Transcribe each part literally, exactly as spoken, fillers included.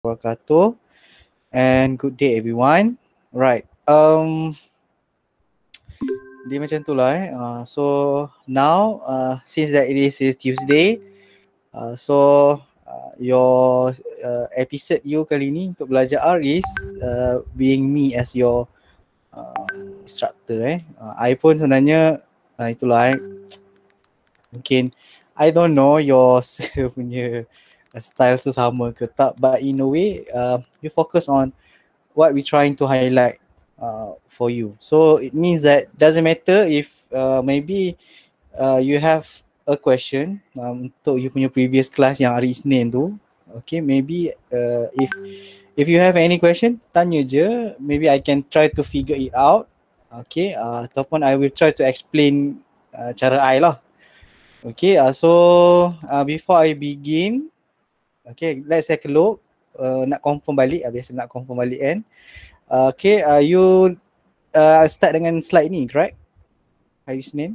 wabarakatuh, and good day everyone. Right. Um dia macam tu lah eh. Uh, so now uh, since that it is Tuesday, uh, so uh, your uh, episode you kali ni untuk belajar R is uh, being me as your uh, instructor eh. Uh, I pun sebenarnya uh, itulah eh. Mungkin I don't know your punya style tu sama ke tak, but in a way uh, you focus on what we trying to highlight uh, for you. So it means that doesn't matter if uh, maybe uh, you have a question um, untuk you punya previous class yang hari Isnin tu. Okay, maybe uh, if if you have any question, tanya je. Maybe I can try to figure it out. Okay, uh, ataupun I will try to explain uh, cara I lah. Okay, uh, so uh, before I begin, okay, let's take a look. Uh, nak confirm balik, uh, biasa nak confirm balik kan. Uh, okay, uh, you uh, start dengan slide ni, correct? Hari Isnin.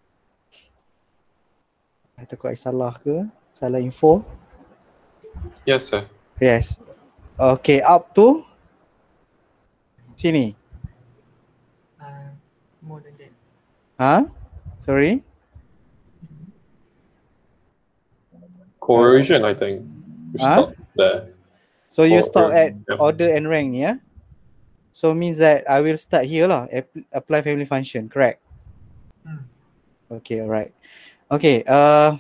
I takut I salah ke? Salah info? Yes, sir. Yes. Okay, up to sini. Uh, more than that. Huh? Sorry? Coercion, I think. We Huh? stop there. So you Or- stop or- at yeah. order and rank ni, yeah? So means that I will start here lah, app- apply family function, correct? Hmm. Okay, alright. Okay, uh,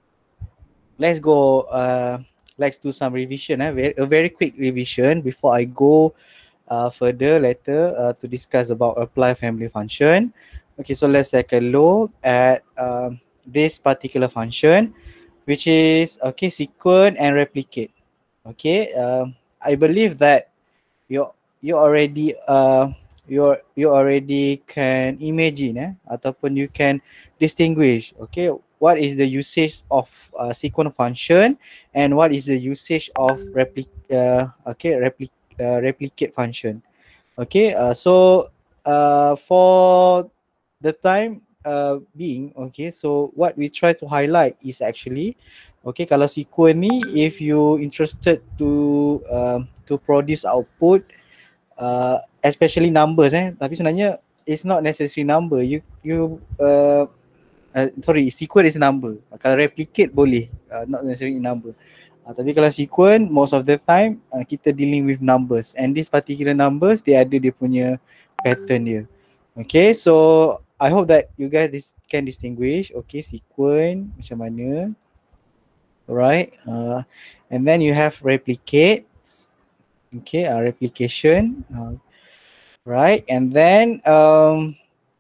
let's go, uh, let's do some revision, eh? Very, a very quick revision before I go uh, further later uh, to discuss about apply family function. Okay, so let's take a look at um, this particular function, which is, okay, sequence and replicate. Okay, um, I believe that you you already uh you you already can imagine eh ataupun you can distinguish, okay, what is the usage of uh, sequence function and what is the usage of replic uh, okay replic uh, replicate function. Okay, uh, so uh, for the time uh, being, okay, so what we try to highlight is actually, okay, kalau sequence ni, if you interested to uh, to produce output, uh, especially numbers eh, tapi sebenarnya it's not necessary number. You you uh, uh, sorry, sequence is number. Kalau replicate boleh, uh, not necessarily number. Uh, tapi kalau sequence, most of the time uh, kita dealing with numbers, and this particular numbers dia ada dia punya pattern dia. Okay, so I hope that you guys dis- can distinguish, okay, sequence macam mana. Alright, uh, and then you have replicates, okay, uh, replication, uh, right, and then um,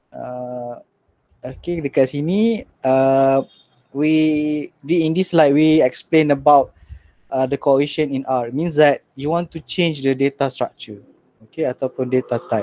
uh, okay, dekat sini uh, we the in this slide we explain about uh, the coefficient in R. It means that you want to change the data structure, okay, ataupun data type.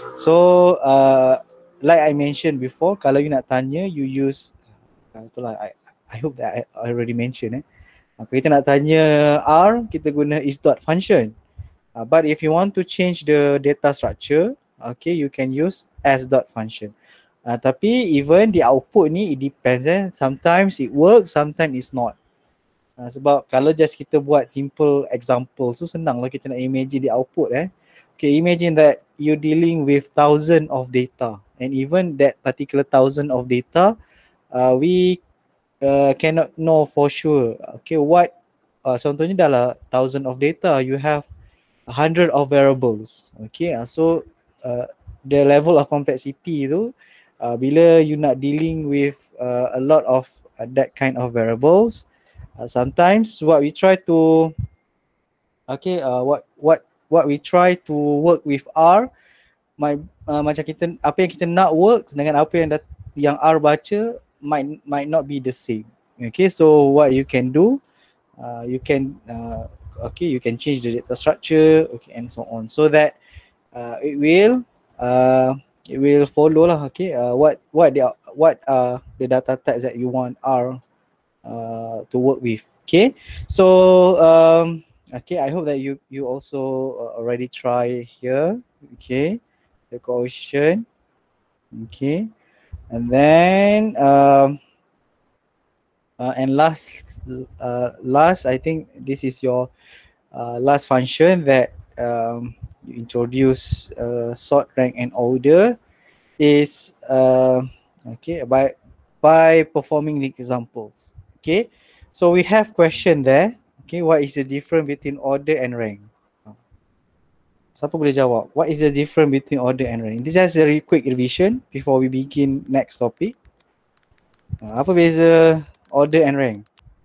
So uh, like I mentioned before, kalau you nak tanya, you use uh, itulah I I hope that I, I already mentioned eh. Kalau kita nak tanya R, kita guna is dot function. Uh, but if you want to change the data structure, okay, you can use as dot function. Uh, tapi even the output ni, it depends eh. Sometimes it works, sometimes it's not. Uh, sebab kalau just kita buat simple example tu, senang lah kita nak imagine the output eh. Okay, imagine that you dealing with thousand of data, and even that particular thousand of data, uh, we uh, cannot know for sure. Okay, what uh, contohnya dalam thousand of data, you have a hundred of variables. Okay, uh, so uh, the level of complexity tu, uh, bila you nak dealing with uh, a lot of uh, that kind of variables, uh, sometimes what we try to, okay, uh, what what what we try to work with R, my uh, macam kita apa yang kita nak work dengan apa yang dat, yang R baca might might not be the same. Okay, so what you can do, uh, you can uh, okay, you can change the data structure, okay, and so on, so that uh, it will uh, it will follow lah, okay, uh, what what the what are the data types that you want R uh, to work with. Okay, so um, okay, I hope that you you also uh, already try here, okay, the coefficient, okay, and then um, uh, and last uh, last I think this is your uh, last function that um, you introduce uh, sort, rank and order is uh, okay by by performing the examples. Okay, so we have question there. Okay, what is the difference between order and rank? Siapa boleh jawab? What is the difference between order and rank? This is a very quick revision before we begin next topic. Uh, apa beza order and rank?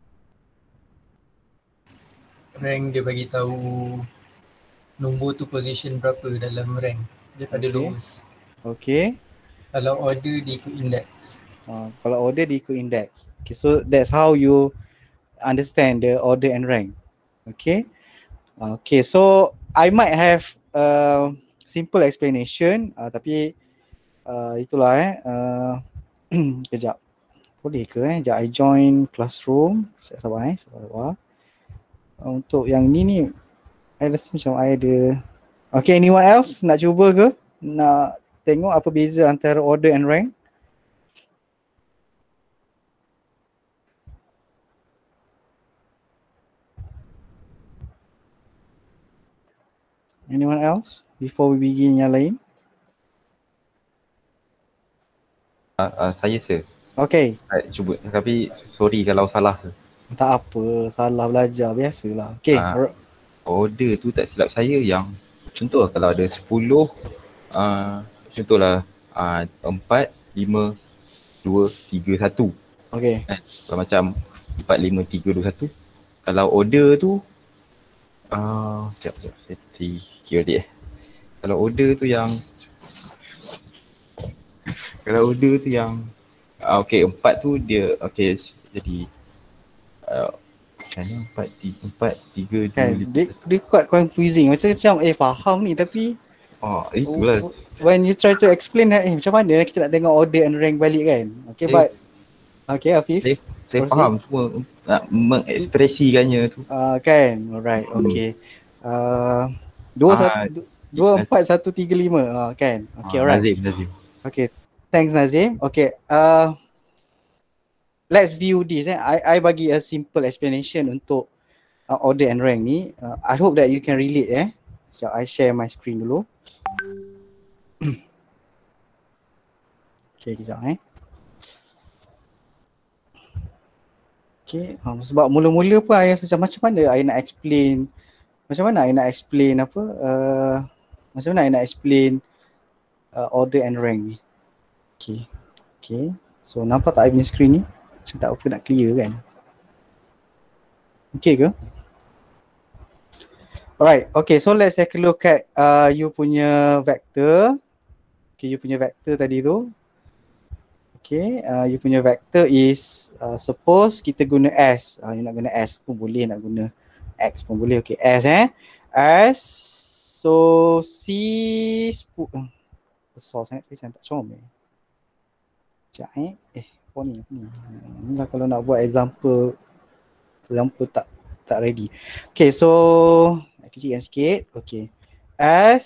Rank dia bagi tahu nombor tu position berapa dalam rank daripada Okay. lowest. Okay. Kalau order dia ikut index. Uh, kalau order diikut index. Okay, so that's how you understand the order and rank. Okay. Okay, so I might have a simple explanation, uh, tapi uh, itulah eh. Uh, kejap. Boleh ke eh? Sekejap I join classroom. Saya sabar eh. Sabar, sabar. Uh, untuk yang ni ni, I rasa macam I ada. Okay, anyone else nak cuba ke? Nak tengok apa beza antara order and rank? Anyone else before we begin yang lain? Uh, uh, saya sir. Okay. Uh, cuba tapi sorry kalau salah sir. Tak apa, salah belajar biasalah. Okay. Uh, order tu tak silap saya yang contoh kalau ada sepuluh uh, contohlah uh, empat, lima, dua, tiga, satu. Okay. Kan? Kalau macam empat, lima, tiga, dua, satu. Kalau order tu uh, sekejap, sekejap. Saya fikir balik eh. Kalau order tu yang Kalau order tu yang uh, okay, empat tu dia okay jadi uh, macam mana empat, tiga, empat, tiga, dua, Kan, lima, dia, dia quite confusing. Macam macam eh faham ni tapi oh itulah. when you try to explain eh macam mana kita nak tengok order and rank balik kan. Okay, Eh, but okay Afif. Saya, saya Proceed. faham cuma nak mengekspresikannya tu. Uh, kan, alright, okay. Uh, dua, Ah, satu, dua, empat, satu, tiga, lima. Uh, kan, okay, Ah, alright. Nazim, Nazim. Okay, thanks Nazim. Okay, uh, let's view this. Eh. I, I bagi a simple explanation untuk uh, order and rank ni. Uh, I hope that you can relate. Eh. So I share my screen dulu. Okay, kejap eh. Okay, um, sebab mula-mula pun I rasa macam mana I nak explain, macam mana I nak explain apa, uh, macam mana I nak explain uh, order and rank ni. Okay, okay. So nampak tak I punya screen ni? Macam tak apa nak clear kan? Okay ke? Alright, okay, so let's take a look at uh, you punya vector. Okay, you punya vector tadi tu. Okay, uh, you punya vector is uh, suppose kita guna S. Uh, you nak guna S pun boleh, nak guna X pun boleh. Okay, S eh. S. So C spu- uh, besar sangat tapi saya tak comel. Sekejap eh. Eh, apa ni? Apa ni? Ni lah kalau nak buat example. Example tak tak ready. Okay, so kecilkan sikit. Okay. S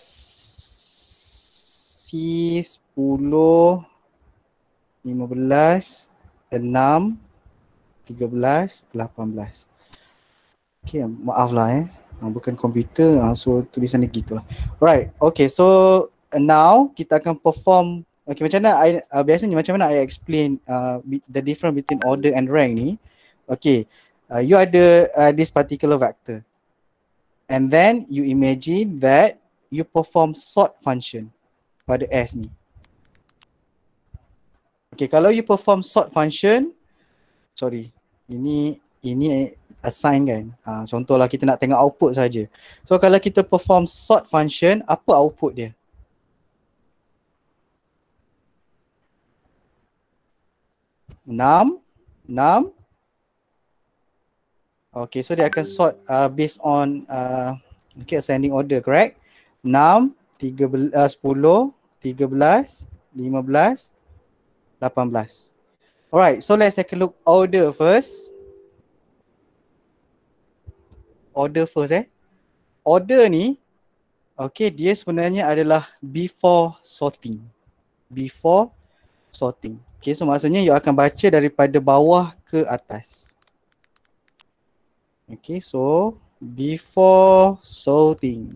C sepuluh, lima belas, enam, tiga belas, lapan belas. Okay, maaf lah eh. Bukan komputer, so tulisan dia gitulah. Alright, okay, so uh, now kita akan perform. Okay, macam mana I, uh, biasanya macam mana I explain uh, the difference between order and rank ni. Okay, uh, you ada uh, this particular vector. And then you imagine that you perform sort function pada S ni. Okay, kalau you perform sort function, sorry, ini ini assign kan. Ha, contohlah kita nak tengok output saja. So kalau kita perform sort function, apa output dia? enam, enam. Okay, so dia akan sort uh, based on uh, okay, ascending order, correct? enam, tiga belas, uh, sepuluh, tiga belas, lima belas, lapan belas. Alright, so let's take a look order first. Order first eh. Order ni, okay, dia sebenarnya adalah before sorting. Before sorting. Okay, so maksudnya you akan baca daripada bawah ke atas. Okay, so before sorting.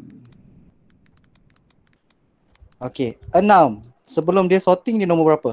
Okay, enam. Sebelum dia sorting dia nombor berapa?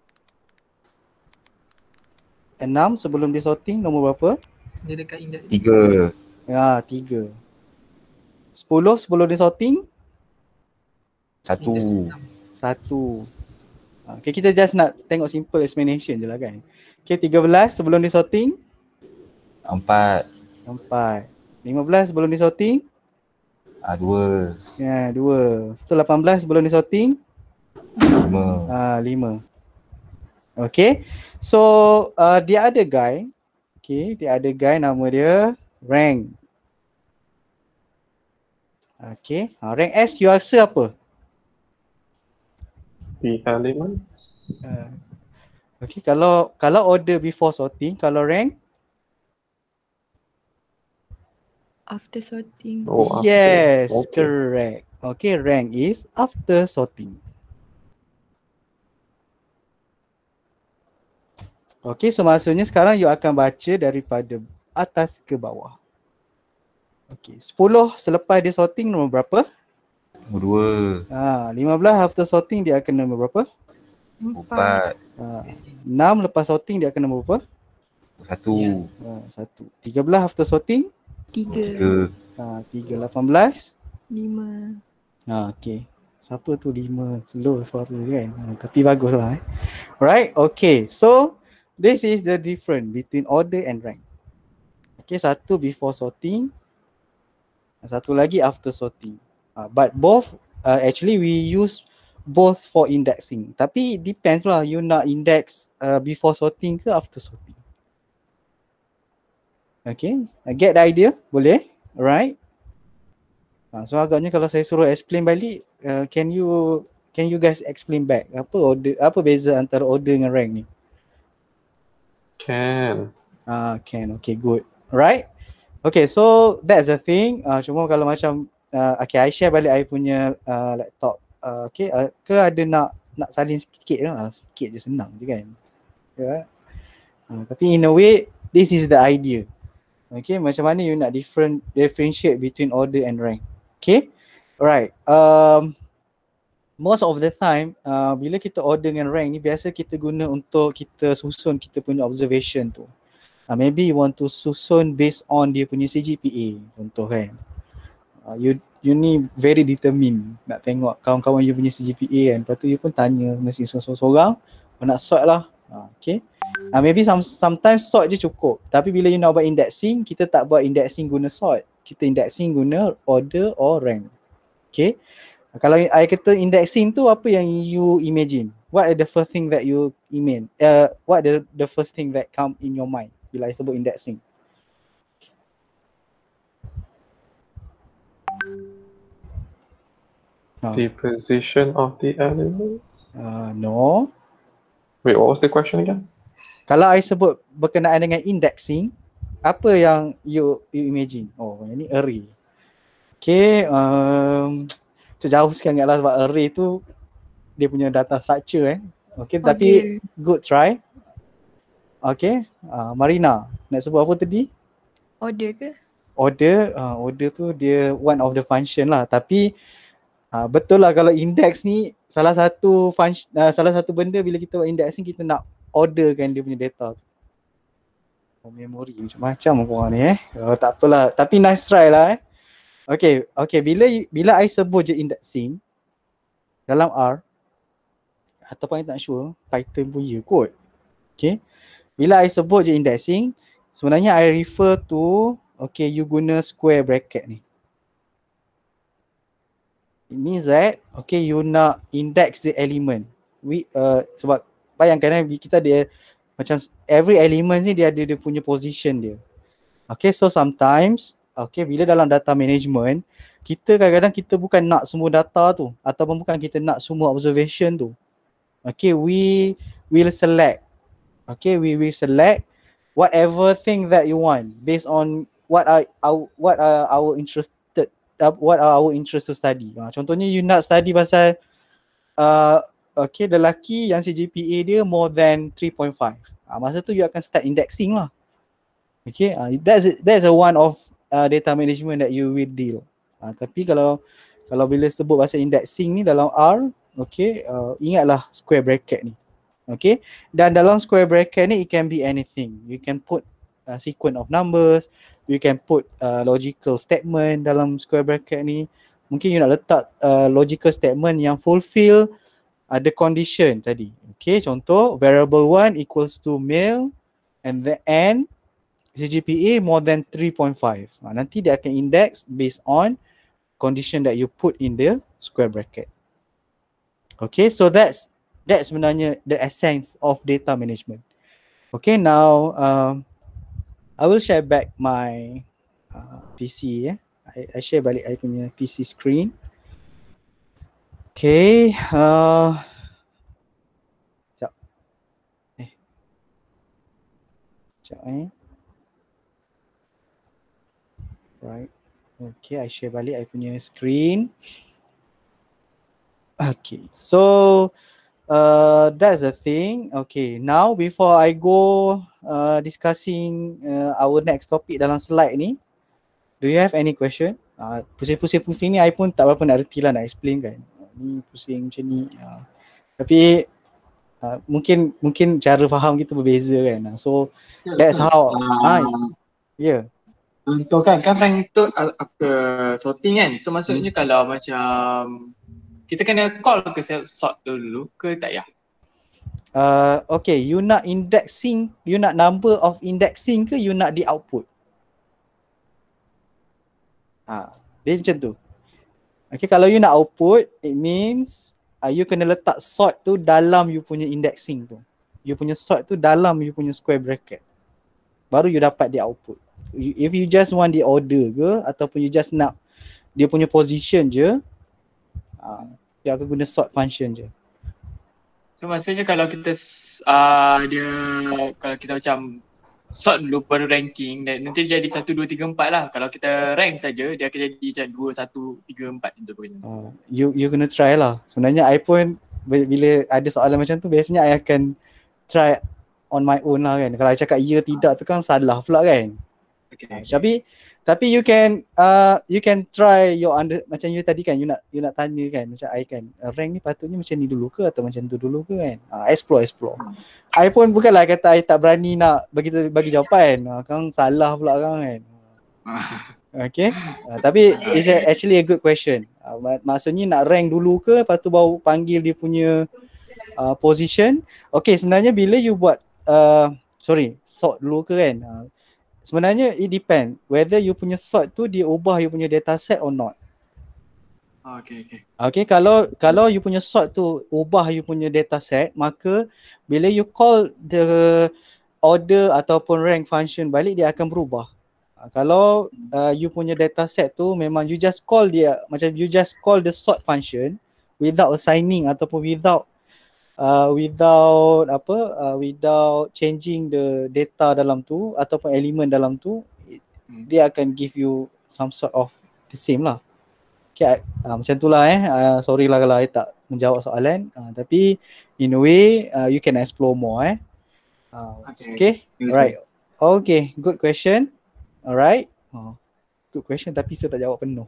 Enam sebelum dia sorting nombor berapa? Dia dekat index Tiga. Ya, tiga. Sepuluh sebelum dia sorting? Satu. Satu. Okay, kita just nak tengok simple explanation je lah kan. Okay, tiga belas sebelum dia sorting? Empat. Empat. Lima belas sebelum dia sorting? Ah, dua. Ya, dua. So, lapan belas sebelum dia sorting? Lima. Ah, lima. Okay. So, uh, the other guy, okay, the other guy nama dia rank. Okay. Uh, rank S, you rasa apa? The elements. Uh, okay, kalau kalau order before sorting, kalau rank? After sorting. Oh, after. Yes, Okay. correct. Okay, rank is after sorting. Okay, so maksudnya sekarang you akan baca daripada atas ke bawah. Okay, sepuluh selepas dia sorting nombor berapa? Nombor dua. Ha, lima belas after sorting dia akan nombor berapa? Empat. Ha, enam lepas sorting dia akan nombor berapa? Satu. Ha, satu. tiga belas after sorting? Tiga. Tiga. Ha, tiga. lapan belas? Lima. Ha, okay. Siapa tu lima? Slow suara kan? Ha, tapi bagus lah eh. Alright, okay. So, this is the difference between order and rank. Okay, satu before sorting. Satu lagi after sorting. Uh, but both, uh, actually we use both for indexing. Tapi it depends lah, you nak index uh, before sorting ke after sorting. Okay, uh, get the idea? Boleh? Alright. Uh, so agaknya kalau saya suruh explain balik, uh, can you can you guys explain back? Apa order, apa beza antara order dengan rank ni? Can. Ah, can. Okay, good. Right? Okay, so that's the thing. Uh, cuma kalau macam, uh, okay, I share balik I punya uh, laptop. Uh, okay, uh, ke ada nak nak salin sikit ke? Uh, sikit je senang je kan. Yeah. Uh, tapi in a way, this is the idea. Okay, macam mana you nak different differentiate between order and rank. Okay, alright. Um, most of the time, uh, bila kita order dengan rank ni, biasa kita guna untuk kita susun kita punya observation tu. Uh, maybe you want to susun based on dia punya C G P A, contoh kan. Uh, you you ni very determined nak tengok kawan-kawan you punya C G P A kan. Lepas tu you pun tanya mesti seorang-seorang, kau nak sort lah. Uh, okay. Uh, maybe some, sometimes sort je cukup. Tapi bila you nak buat indexing, kita tak buat indexing guna sort. Kita indexing guna order or rank. Okay. Uh, kalau I kata indexing tu, apa yang you imagine? What are the first thing that you imagine? Uh, what the the first thing that come in your mind bila I sebut indexing? Uh, The position of the elements. uh, no. Wait, what was the question again? Kalau I sebut berkenaan dengan indexing, apa yang you you imagine? Oh, yang ni array. Okay, um, jauh sikit lah sebab array tu dia punya data structure eh. Okay, Order. tapi good try. Okay, uh, Marina, nak sebut apa tadi? Order ke? Order, uh, order tu dia one of the function lah. Tapi uh, betul lah kalau index ni salah satu function, uh, salah satu benda bila kita buat indexing kita nak orderkan dia punya data tu. Oh, memory macam-macam korang ni eh. Oh, tak apalah. Tapi nice try lah eh. Okay, okay. Bila bila I sebut je indexing dalam R, ataupun I tak sure, Python pun ya kot. Okay. Bila I sebut je indexing, sebenarnya I refer to, okay, you guna square bracket ni. It means that, okay, you nak index the element. We, uh, sebab bayangkan eh, kita ada macam every element ni dia ada dia punya position dia. Okay, so sometimes, okay, bila dalam data management, kita kadang-kadang kita bukan nak semua data tu ataupun bukan kita nak semua observation tu. Okay, we will select. Okay, we will select whatever thing that you want based on what are our what are our interested uh, what are our interest to study. Uh, contohnya you nak study pasal uh, okay, lelaki yang C G P A dia more than three point five. Uh, masa tu you akan start indexing lah. Okay, uh, that's that's a one of uh, data management that you will deal. Uh, tapi kalau kalau bila sebut pasal indexing ni dalam R, okay, uh, ingatlah square bracket ni. Okay, dan dalam square bracket ni it can be anything. You can put a sequence of numbers, you can put uh, logical statement dalam square bracket ni. Mungkin you nak letak uh, logical statement yang fulfill ada uh, condition tadi. Okay, contoh variable one equals to male and the and C G P A more than three point five. Uh, nanti dia akan index based on condition that you put in the square bracket. Okay, so that's that's sebenarnya the essence of data management. Okay, now um, I will share back my uh, P C. Yeah, I, I share balik I punya P C screen. Okay, uh, sekejap. Eh, sekejap eh. Right. Okay, I share balik I punya screen. Okay, so uh, that's the thing. Okay, now before I go uh, discussing uh, our next topic dalam slide ni, do you have any question? Uh, pusing-pusing-pusing ni I pun tak berapa nak reti lah nak explain kan. Uh, ni pusing macam ni. Uh, tapi uh, mungkin mungkin cara faham kita berbeza kan. Uh, so that's how. Ah, yeah. Untuk kan, kan rank tu after sorting kan. So maksudnya hmm. kalau macam kita kena call ke sort dulu ke tak ya? Uh, okay, you nak indexing, you nak number of indexing ke you nak di output? Ha, dia macam tu. Okay, kalau you nak output, it means uh, you kena letak sort tu dalam you punya indexing tu. You punya sort tu dalam you punya square bracket. Baru you dapat di output. If you just want the order ke ataupun you just nak dia punya position je, uh, dia akan guna sort function je. So maksudnya kalau kita uh, dia kalau kita macam sort dulu baru ranking dan nanti jadi satu, dua, tiga, empat lah. Kalau kita rank saja dia akan jadi macam dua, satu, tiga, empat gitu pun. Uh, you you kena try lah. Sebenarnya I pun bila ada soalan macam tu biasanya I akan try on my own lah kan. Kalau I cakap ya tidak tu kan salah pula kan. Okay, okay. Tapi tapi you can uh, you can try your under macam you tadi kan you nak you nak tanya kan macam I kan rank ni patutnya macam ni dulu ke atau macam tu dulu ke kan. Uh, explore explore. I pun bukanlah kata I tak berani nak bagi bagi jawapan. Uh, kan salah pula kan. Okay. Uh, tapi it's a, actually a good question. Uh, mak- maksudnya nak rank dulu ke lepas tu baru panggil dia punya uh, position. Okay, sebenarnya bila you buat uh, sorry sort dulu ke kan. Uh, Sebenarnya it depend whether you punya sort tu dia ubah you punya data set or not. Okay, okay. Okay, kalau kalau you punya sort tu ubah you punya data set, maka bila you call the order ataupun rank function balik dia akan berubah. Uh, kalau uh, you punya data set tu memang you just call dia macam you just call the sort function without assigning ataupun without Uh, without apa uh, without changing the data dalam tu ataupun elemen dalam tu it, hmm. dia akan give you some sort of the same lah. Okay, uh, macam tu lah eh uh, sorry lah kalau I tak menjawab soalan uh, tapi in a way uh, you can explore more eh uh, okay, okay? Alright, okay, good question. Alright, oh, good question tapi saya tak jawab penuh.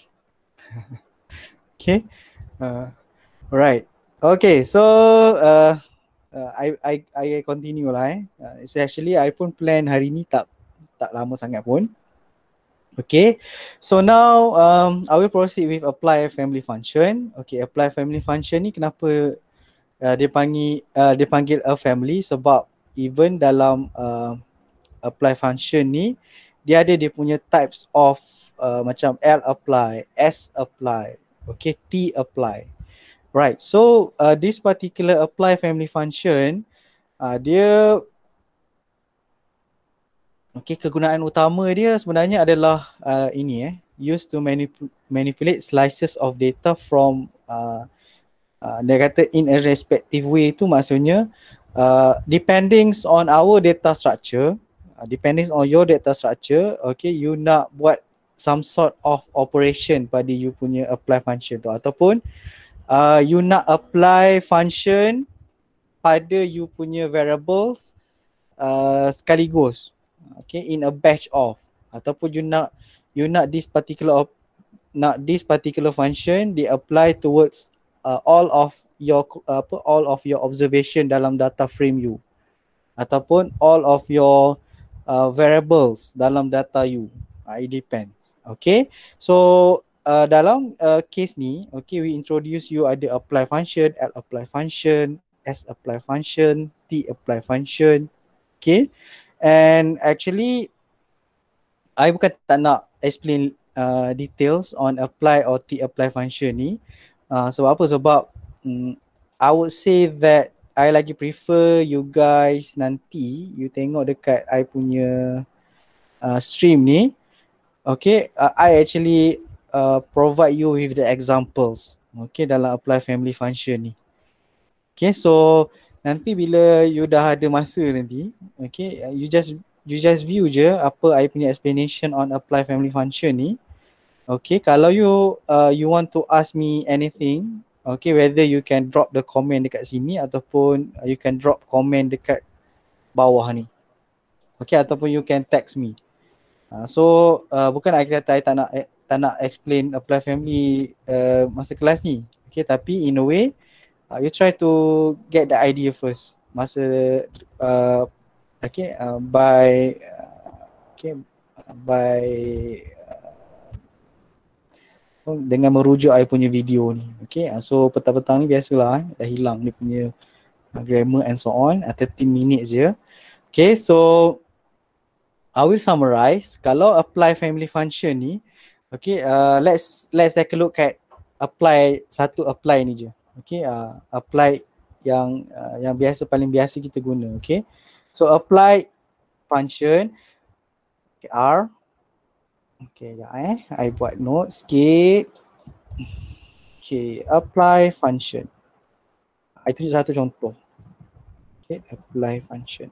Okay, uh, alright. Okay, so uh, uh, I I I continue lah eh. Uh, it's actually I pun plan hari ni tak tak lama sangat pun. Okay, so now um, I will proceed with apply family function. Okay, apply family function ni kenapa uh, dia panggil uh, dia panggil a family sebab even dalam uh, apply function ni dia ada dia punya types of uh, macam L apply, S apply, okay, T apply. Right, so uh, this particular apply family function uh, dia okay, kegunaan utama dia sebenarnya adalah uh, ini eh used to manip- manipulate slices of data from uh, uh, dia kata in a respective way tu maksudnya uh, depending on our data structure uh, depending on your data structure, okay, you nak buat some sort of operation pada you punya apply function tu ataupun Uh, you nak apply function pada you punya variables uh, sekaligus, okay, in a batch of, ataupun you nak you nak this particular op, nak this particular function di apply towards uh, all of your uh, apa all of your observation dalam data frame you ataupun all of your uh, variables dalam data you. Uh, it depends. Okay, so uh, dalam uh, case ni, okay, we introduce you ada apply function, L apply function, S apply function, T apply function. Okay, and actually I bukan tak nak explain uh, details on apply or T apply function ni. Uh, sebab apa? Sebab um, I would say that I lagi prefer you guys nanti you tengok dekat I punya uh, stream ni. Okay, uh, I actually uh, provide you with the examples. Okay, dalam apply family function ni. Okay, so nanti bila you dah ada masa nanti, okay, you just you just view je apa I punya explanation on apply family function ni. Okay, kalau you uh, you want to ask me anything, okay, whether you can drop the comment dekat sini ataupun you can drop comment dekat bawah ni. Okay, ataupun you can text me. Uh, so uh, bukan I kata I tak nak eh, tak nak explain apply family uh, masa kelas ni. Okay, tapi in a way uh, you try to get the idea first. Masa uh, okay uh, by uh, okay by uh, dengan merujuk I punya video ni. Okay, uh, so petang-petang ni biasalah eh, dah hilang dia punya uh, grammar and so on. Uh, thirteen minutes je. Okay, so I will summarize. Kalau apply family function ni, okay, uh, let's let's take a look at apply satu apply ni je. Okay, uh, apply yang uh, yang biasa paling biasa kita guna. Okay, so apply function, okay, R. Okay, ya eh, I buat note sikit. Okay, apply function. Itu satu contoh. Okay, apply function.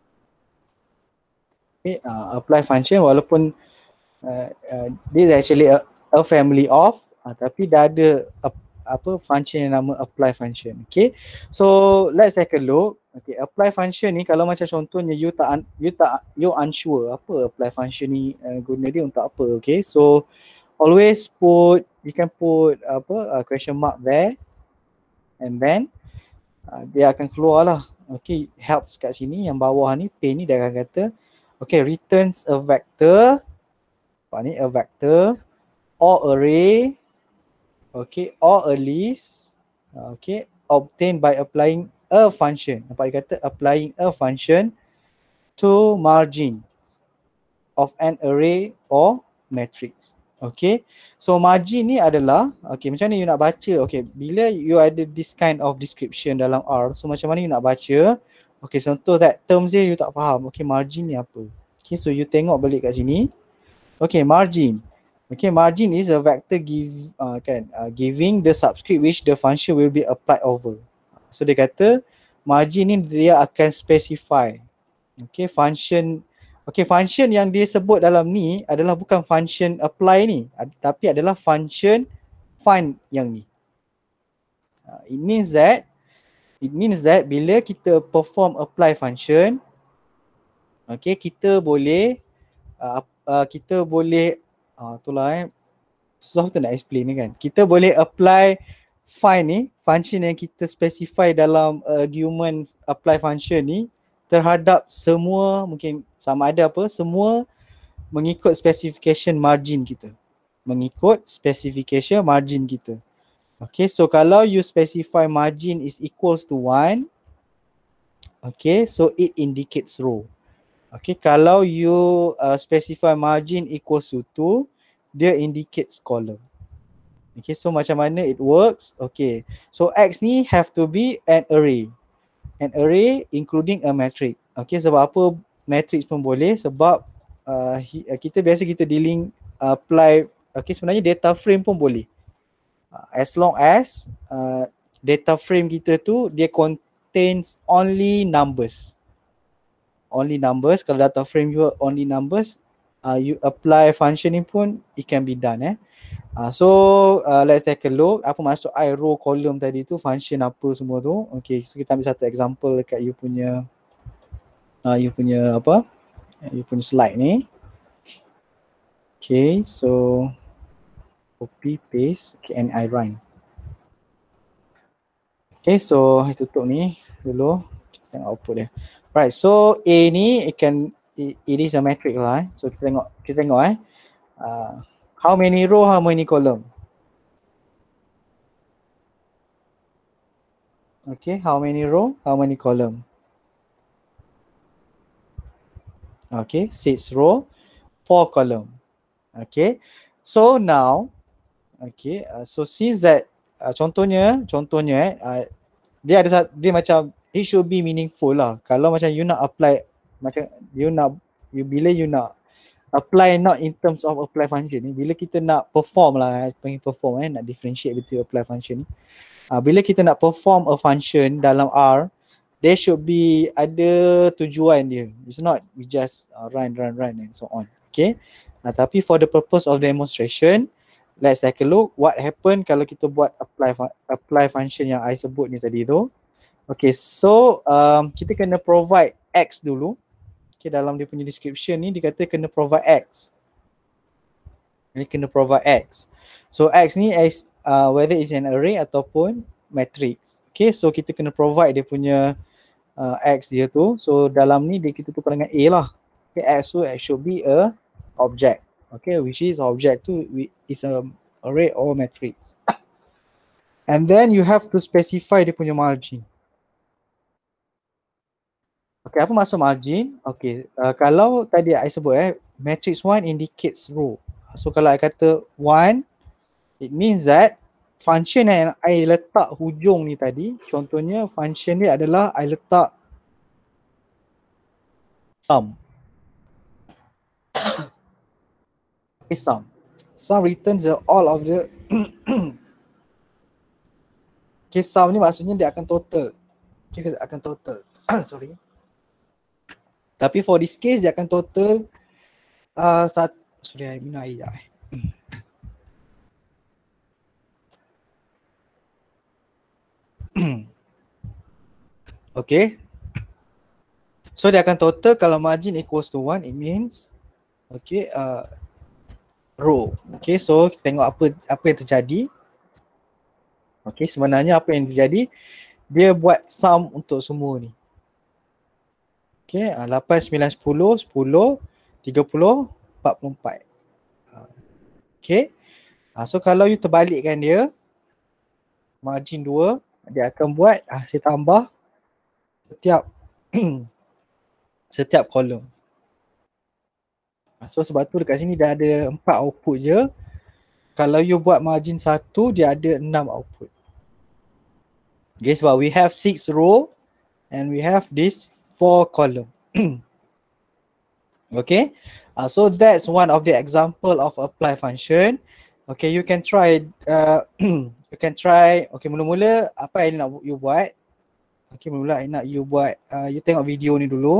Okay, uh, apply function walaupun uh, uh, this is actually a, a family of uh, tapi dah ada uh, apa function yang nama apply function. Okay, so let's take a look. Okay, apply function ni kalau macam contohnya you tak you tak you unsure apa apply function ni uh, guna dia untuk apa. Okay, so always put you can put apa uh, question mark there and then uh, dia akan keluar lah. Okay, helps kat sini yang bawah ni P ni dia akan kata okay, returns a vector, apa ni, a vector or array, okay, or a list, okay, obtained by applying a function. Nampak dia kata applying a function to margin of an array or matrix. Okay, so margin ni adalah, okay, macam mana you nak baca, okay, bila you ada this kind of description dalam R, so macam mana you nak baca. Okay, contoh that terms dia you tak faham. Okay, margin ni apa? Okay, so you tengok balik kat sini. Okay, margin. Okay, margin is a vector give uh, kan uh, giving the subscript which the function will be applied over. So dia kata margin ni dia akan specify. Okay, function. Okay, function yang dia sebut dalam ni adalah bukan function apply ni, tapi adalah function find yang ni. Uh, it means that It means that bila kita perform apply function, okay, kita boleh uh, uh, kita boleh uh, itulah eh susah tu nak explain ni kan. Kita boleh apply find ni, function yang kita specify dalam argument apply function ni terhadap semua, mungkin sama ada apa, semua mengikut specification margin kita. Mengikut specification margin kita. Okay, so kalau you specify margin is equals to one, okay, so it indicates row. Okay, kalau you uh, specify margin equals to two, dia indicates column. Okay, so macam mana it works? Okay, so X ni have to be an array. An array including a matrix. Okay, sebab apa matrix pun boleh? Sebab uh, kita biasa kita dealing uh, apply, okay, sebenarnya data frame pun boleh. As long as uh, data frame kita tu dia contains only numbers. Only numbers. Kalau data frame you only numbers, uh, you apply function ni pun it can be done eh. Uh, so uh, let's take a look. Apa maksud I row column tadi tu, function apa semua tu. Okay, so kita ambil satu example dekat you punya uh, you punya apa? You punya slide ni. Okay, so copy paste, okay, and I run. Okay, so I tutup ni dulu. Kita tengok output dia. Right, so A ni it can it, it is a matrix lah. Eh. So kita tengok kita tengok eh. Uh, how many row, how many column? Okay, how many row, how many column? Okay, six row, four column. Okay, so now, okay, uh, so since that uh, contohnya, contohnya eh, uh, dia ada dia macam it should be meaningful lah. Kalau macam you nak apply, macam you nak you bila you nak apply not in terms of apply function ni, bila kita nak perform lah, pengen perform eh, nak differentiate between apply function ni. Uh, bila kita nak perform a function dalam R, there should be ada tujuan dia. It's not we just uh, run, run, run and so on. Okay. Uh, tapi for the purpose of demonstration, let's take a look what happen kalau kita buat apply apply function yang I sebut ni tadi tu. Okay, so um, kita kena provide X dulu. Okay, dalam dia punya description ni dia kata kena provide X. Ini kena provide X. So X ni is uh, whether it's an array ataupun matrix. Okay, so kita kena provide dia punya uh, X dia tu. So dalam ni dia kita tukar dengan A lah. Okay, X tu X should be a object. Okay, which is object tu is a array or matrix. And then you have to specify dia punya margin. Okay, apa maksud margin? Okay, uh, kalau tadi I sebut eh, matrix one indicates row. So kalau I kata one, it means that function yang I letak hujung ni tadi, contohnya function dia adalah I letak sum. Okay, sum. Sum returns the all of the okay, sum ni maksudnya dia akan total. Okay, dia akan total. Sorry. Tapi for this case dia akan total uh, sat, sorry, I minum air sekejap. Okay. So dia akan total kalau margin equals to one, it means okay, uh, row. Okay, so kita tengok apa apa yang terjadi. Okay, sebenarnya apa yang terjadi, dia buat sum untuk semua ni. Okay, lapan, sembilan, sepuluh, sepuluh, tiga puluh, empat puluh empat. Okay, so kalau you terbalikkan dia, margin dua, dia akan buat hasil tambah setiap setiap kolom. So sebab tu dekat sini dah ada empat output je. Kalau you buat margin satu, dia ada enam output. Okay, sebab we have six row and we have this four column. Okay, uh, so that's one of the example of apply function. Okay, you can try uh, you can try. Okay, mula-mula apa yang nak you buat? Okay, mula-mula I nak you buat uh, you tengok video ni dulu.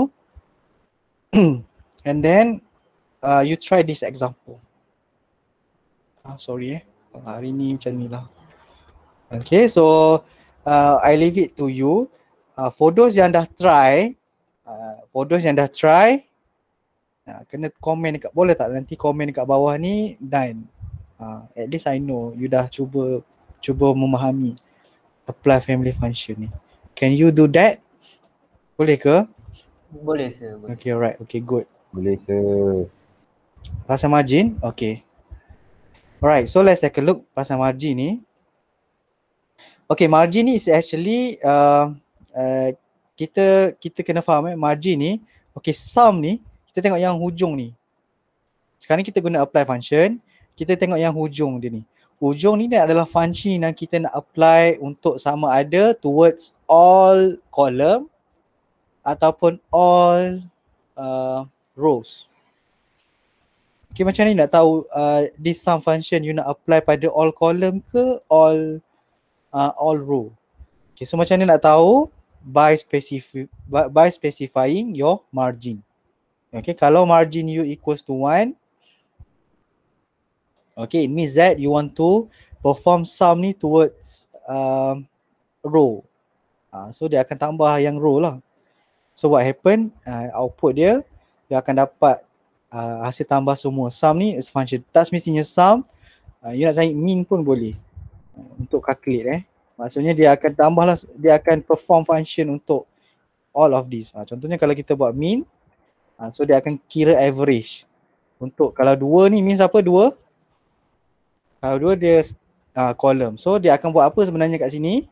And then uh, you try this example. Ah, sorry eh. Hari ni macam ni lah. Okay, so uh, I leave it to you. Uh, for those yang dah try, uh, for those yang dah try, uh, kena komen dekat, boleh tak nanti komen dekat bawah ni dan uh, at least I know you dah cuba cuba memahami apply family function ni. Can you do that? Boleh ke? Boleh sir. Boleh. Okay, alright. Okay, good. Boleh sir. Pasal margin, okay. Alright, so let's take a look pasal margin ni. Okay, margin ni is actually uh, uh, kita kita kena faham eh, margin ni, okay, sum ni, kita tengok yang hujung ni. Sekarang kita guna apply function, kita tengok yang hujung dia ni. Hujung ni, ni adalah function yang kita nak apply untuk sama ada towards all column ataupun all uh, rows. Okay, macam ni nak tahu uh, this sum function you nak apply pada all column ke all uh, all row. Okay, so macam ni nak tahu by specify by, by specifying your margin. Okay, kalau margin you equals to one, okay, it means that you want to perform sum ni towards uh, row. Uh, so dia akan tambah yang row lah. So what happen, uh, output dia, dia akan dapat uh, hasil tambah semua. Sum ni is function. Tak semestinya sum. Uh, you nak cari mean pun boleh. Uh, untuk calculate eh. Maksudnya dia akan tambahlah, dia akan perform function untuk all of this. Uh, contohnya kalau kita buat mean, uh, so dia akan kira average. Untuk kalau dua ni means apa? Dua. Kalau dua dia uh, column. So dia akan buat apa sebenarnya kat sini?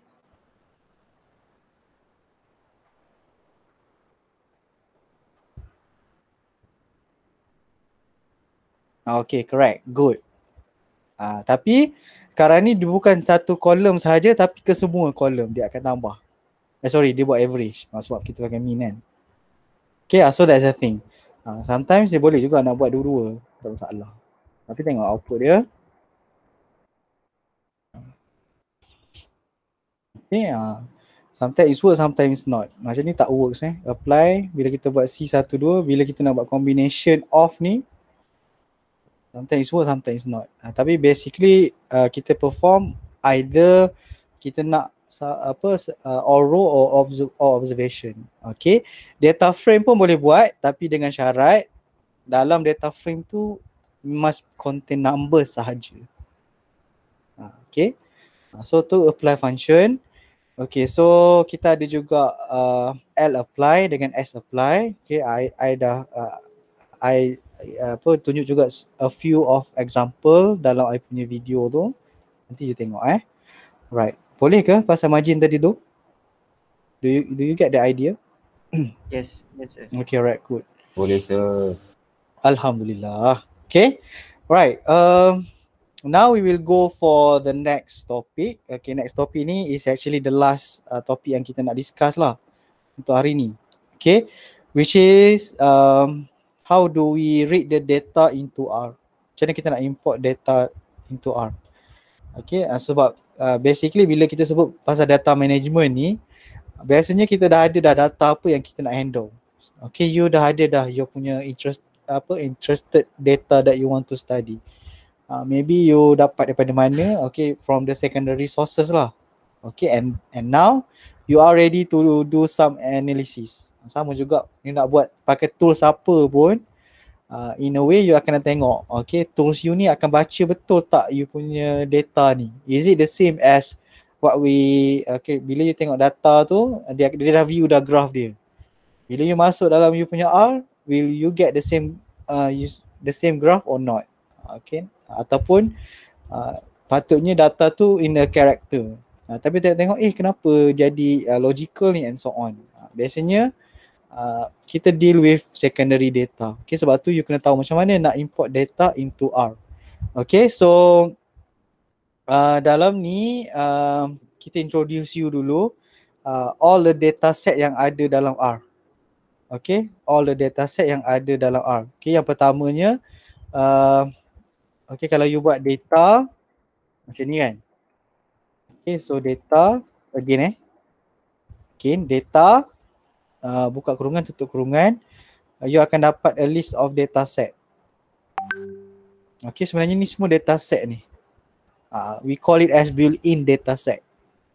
Okay, correct. Good. Uh, tapi sekarang ni dia bukan satu kolom sahaja tapi ke semua kolom dia akan tambah. Eh sorry, dia buat average. Uh, sebab kita pakai mean kan. Okay, uh, so that's the thing. Uh, sometimes dia boleh juga nak buat dua-dua. Tak masalah. Tapi tengok output dia. Okay, uh, sometimes it works, sometimes not. Macam ni tak works eh. Apply, bila kita buat C one two, bila kita nak buat combination of ni, sometimes it works, sometimes not. Uh, tapi basically uh, kita perform either kita nak uh, apa uh, or row or, observe, or observation. Okay. Data frame pun boleh buat tapi dengan syarat dalam data frame tu must contain number sahaja. Uh, okay. Uh, so tu apply function. Okay, so kita ada juga uh, L apply dengan S apply. Okay, I I dah uh, I apa tunjuk juga a few of example dalam I punya video tu. Nanti you tengok eh. Right. Boleh ke pasal margin tadi tu? Do you do you get the idea? Yes, yes sir. Okay, right, good. Boleh sir. Alhamdulillah. Okay. Right. Um now we will go for the next topic. Okay, next topic ni is actually the last uh, topic yang kita nak discuss lah untuk hari ni. Okay, which is um, how do we read the data into R? Macam mana kita nak import data into R? Okay, uh, sebab uh, basically bila kita sebut pasal data management ni, biasanya kita dah ada dah data apa yang kita nak handle. Okay, you dah ada dah you punya interest apa interested data that you want to study. Uh, maybe you dapat daripada mana? Okay, from the secondary sources lah. Okay, and and now you are ready to do some analysis. Sama juga, you nak buat pakai tools apa pun, uh, in a way you akan nak tengok, okay, tools you ni akan baca betul tak you punya data ni. Is it the same as what we, okay, bila you tengok data tu, dia, dia dah view dah graph dia. Bila you masuk dalam you punya R, will you get the same uh, use the same graph or not? Okay, ataupun uh, patutnya data tu in a character. Uh, tapi tengok-tengok eh kenapa jadi uh, logical ni and so on. Uh, biasanya uh, kita deal with secondary data. Okay, sebab tu you kena tahu macam mana nak import data into R. Okay, so uh, dalam ni uh, kita introduce you dulu uh, all the data set yang ada dalam R. Okay, all the data set yang ada dalam R. Okay, yang pertamanya uh, okay, kalau you buat data macam ni kan. Okay, so data again eh. Okay, data uh, buka kurungan, tutup kurungan. Uh, you akan dapat a list of data set. Okay, sebenarnya ni semua data set ni. Uh, we call it as built-in data set.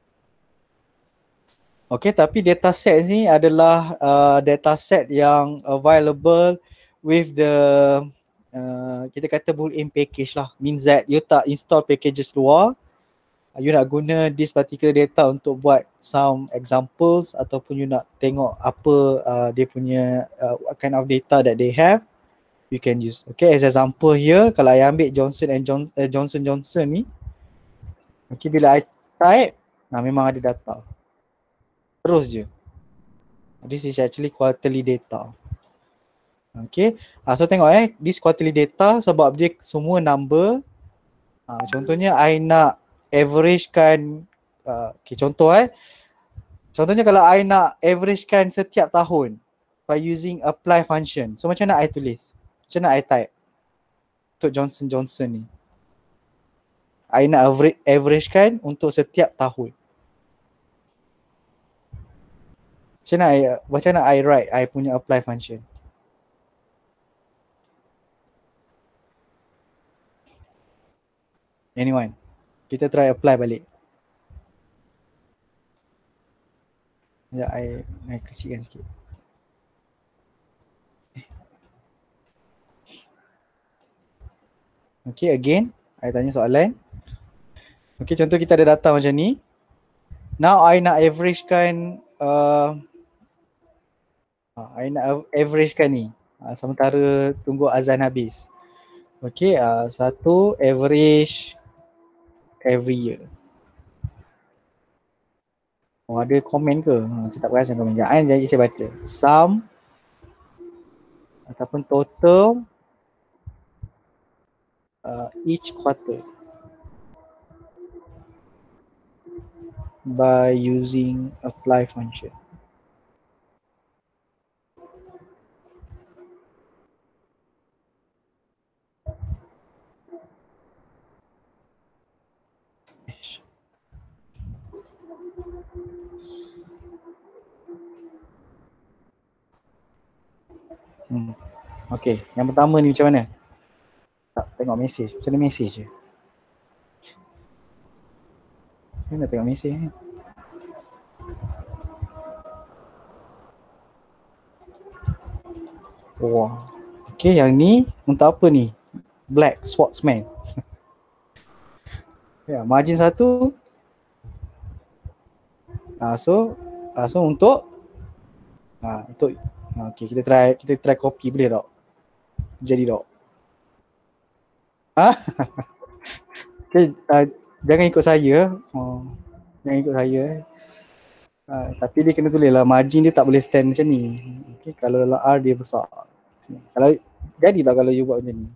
Okay, tapi data set ni adalah uh, data set yang available with the Uh, kita kata built-in package lah. Means that you tak install packages luar, uh, you nak guna this particular data untuk buat some examples ataupun you nak tengok apa uh, dia punya uh, what kind of data that they have, you can use. Okay, as example here, kalau I ambil Johnson and John, uh, Johnson Johnson ni, okay, bila I type, nah memang ada data. Terus je. This is actually quarterly data. Okay, uh, so tengok eh, this quarterly data sebab dia semua number. Uh, contohnya I nak averagekan, uh, okay, contoh eh, contohnya kalau I nak averagekan setiap tahun by using apply function. So macam mana I tulis? Macam mana I type untuk Johnson Johnson ni? I nak average, averagekan untuk setiap tahun. Macam mana I, macam mana I write I punya apply function? Anyone? Kita try apply balik. Sekejap, I, I kecilkan sikit. Okay, again, I tanya soalan. Okay, contoh kita ada data macam ni. Now, I nak averagekan, uh, I nak averagekan ni. Uh, sementara tunggu azan habis. Okay, uh, satu average every year. Oh, ada komen ke? Ha, saya tak perasan komen. Jangan jadi saya baca. Sum ataupun total uh, each quarter by using apply function. Hmm. Okay, yang pertama ni macam mana? Tak tengok mesej, macam mana mesej je? Mana nak tengok mesej ni? Wah. Okay, yang ni untuk apa ni? Black Swordsman. Ya, margin satu. Ah, so, ah, so untuk ah, untuk okay, kita try kita try copy boleh tak? Jadi tak? Ha? Okay, uh, jangan ikut saya. Oh, jangan ikut saya. Uh, tapi dia kena tulis lah, margin dia tak boleh stand macam ni. Okay, kalau dalam R dia besar. Kalau jadi tak kalau you buat macam ni?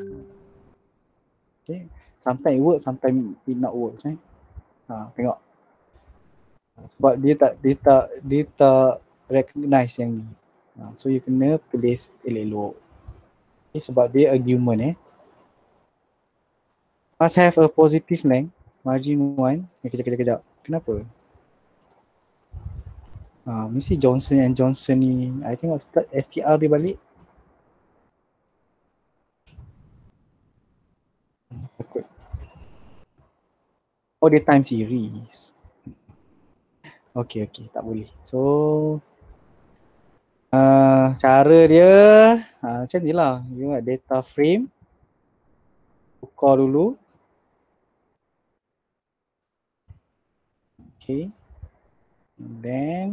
Okay, sometimes it work, sometimes it not work. Eh? Ha, tengok. Sebab dia tak dia tak dia tak recognize yang ni. Ha, so you kena tulis elok-elok. Okay, sebab dia argument eh. Must have a positive length. Margin one. Eh, kejap, kejap, kejap. Kenapa? Ha, mesti Johnson and Johnson ni. I tengok start S T R dia balik. Takut. Oh, dia time series. Okay, okay. Tak boleh. So, uh, cara dia uh, macam ni lah. You nak data frame. Tukar dulu. Okay. And then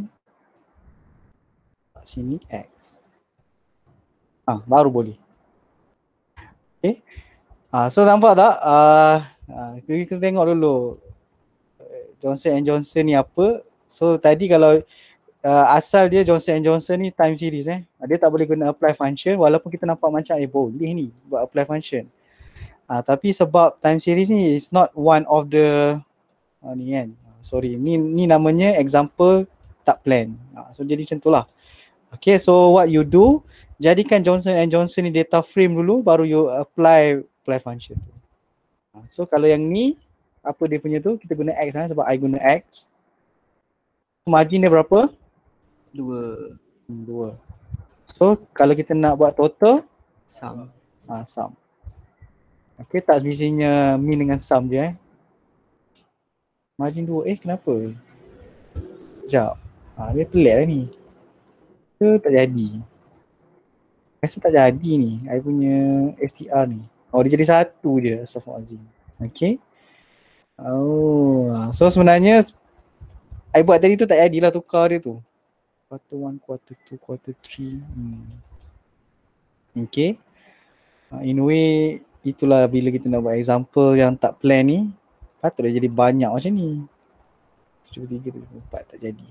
sini X. Ah, baru boleh. Okay. Ah, so nampak tak? Ah, uh, kita tengok dulu Johnson and Johnson ni apa. So tadi kalau uh, asal dia Johnson and Johnson ni time series eh. Dia tak boleh guna apply function walaupun kita nampak macam eh boleh ni buat apply function. Ah, tapi sebab time series ni is not one of the uh, ni kan. Sorry, ni ni namanya example tak plan. Ah, so jadi macam tu lah. Okay, so what you do, jadikan Johnson and Johnson ni data frame dulu baru you apply apply function tu. Ah, so kalau yang ni apa dia punya tu, kita guna X lah sebab I guna X. Margin dia berapa? Dua. Hmm, dua. So kalau kita nak buat total, Sum. ah, sum. Okay, tak semestinya min dengan sum je eh. Margin dua, eh kenapa? Sekejap. Ah, dia pelik lah ni. Dia tak jadi. Rasa tak jadi ni. I punya S T R ni. Oh, dia jadi satu je. Astaghfirullahaladzim. Okay. Oh, so sebenarnya I buat tadi tu tak jadilah tukar dia tu. Quarter one, quarter two, quarter three. Hmm. Okay. Uh, in a way, itulah bila kita nak buat example yang tak plan ni, patutlah jadi banyak macam ni. tujuh puluh tiga, tujuh puluh empat tak jadi.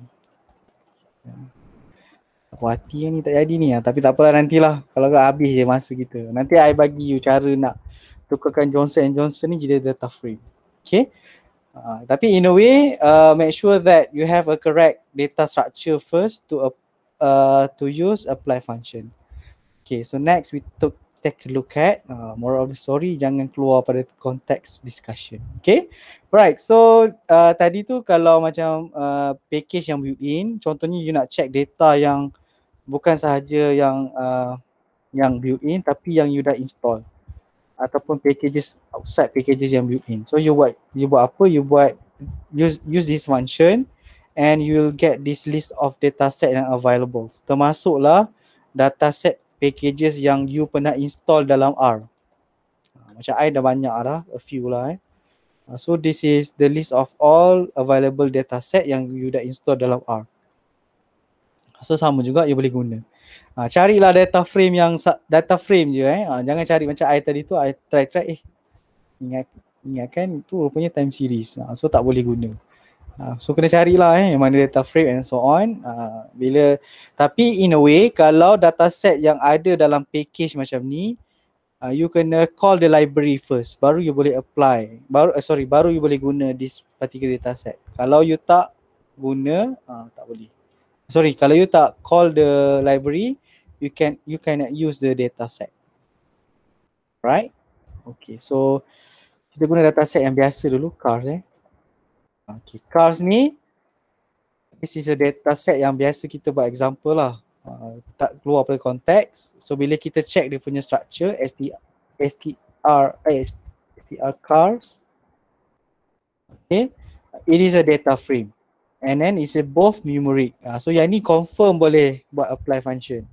Aku hati yang ni tak jadi ni. Tapi tak apalah, nantilah. Kalau tak habis je masa kita. Nanti I bagi you cara nak tukarkan Johnson and Johnson ni jadi data frame. Okay. Uh, tapi in a way, uh, make sure that you have a correct data structure first to uh, uh, to use apply function. Okay, so next we took take a look at uh, moral of the story, jangan keluar pada context discussion. Okay, right. So uh, tadi tu kalau macam uh, package yang built-in, contohnya you nak check data yang bukan sahaja yang uh, yang built-in tapi yang you dah install. Ataupun packages outside packages yang built-in. So you buat you buat apa? You buat use use this function and you will get this list of dataset yang available. Termasuklah dataset packages yang you pernah install dalam R. Macam I dah banyak dah, a few lah eh. Uh, so this is the list of all available dataset yang you dah install dalam R. So sama juga you boleh guna. Uh, carilah data frame yang data frame je eh. Uh, jangan cari macam I tadi tu, I try try eh ingat ingatkan tu rupanya time series. Uh, so tak boleh guna. Uh, so kena carilah eh yang mana data frame and so on. Uh, bila tapi in a way kalau dataset yang ada dalam package macam ni, uh, you kena call the library first, baru you boleh apply. Baru uh, sorry, baru you boleh guna this particular dataset. Kalau you tak guna, uh, tak boleh. Sorry, kalau you tak call the library, you can you cannot use the dataset. Right? Okay, so kita guna dataset yang biasa dulu, cars eh. Okay, cars ni, this is a dataset yang biasa kita buat example lah. Uh, tak keluar pada konteks. So bila kita check dia punya structure, str, str, eh, str cars. Okay, it is a data frame. And then it's a both numeric. Uh, so yang ni confirm boleh buat apply function.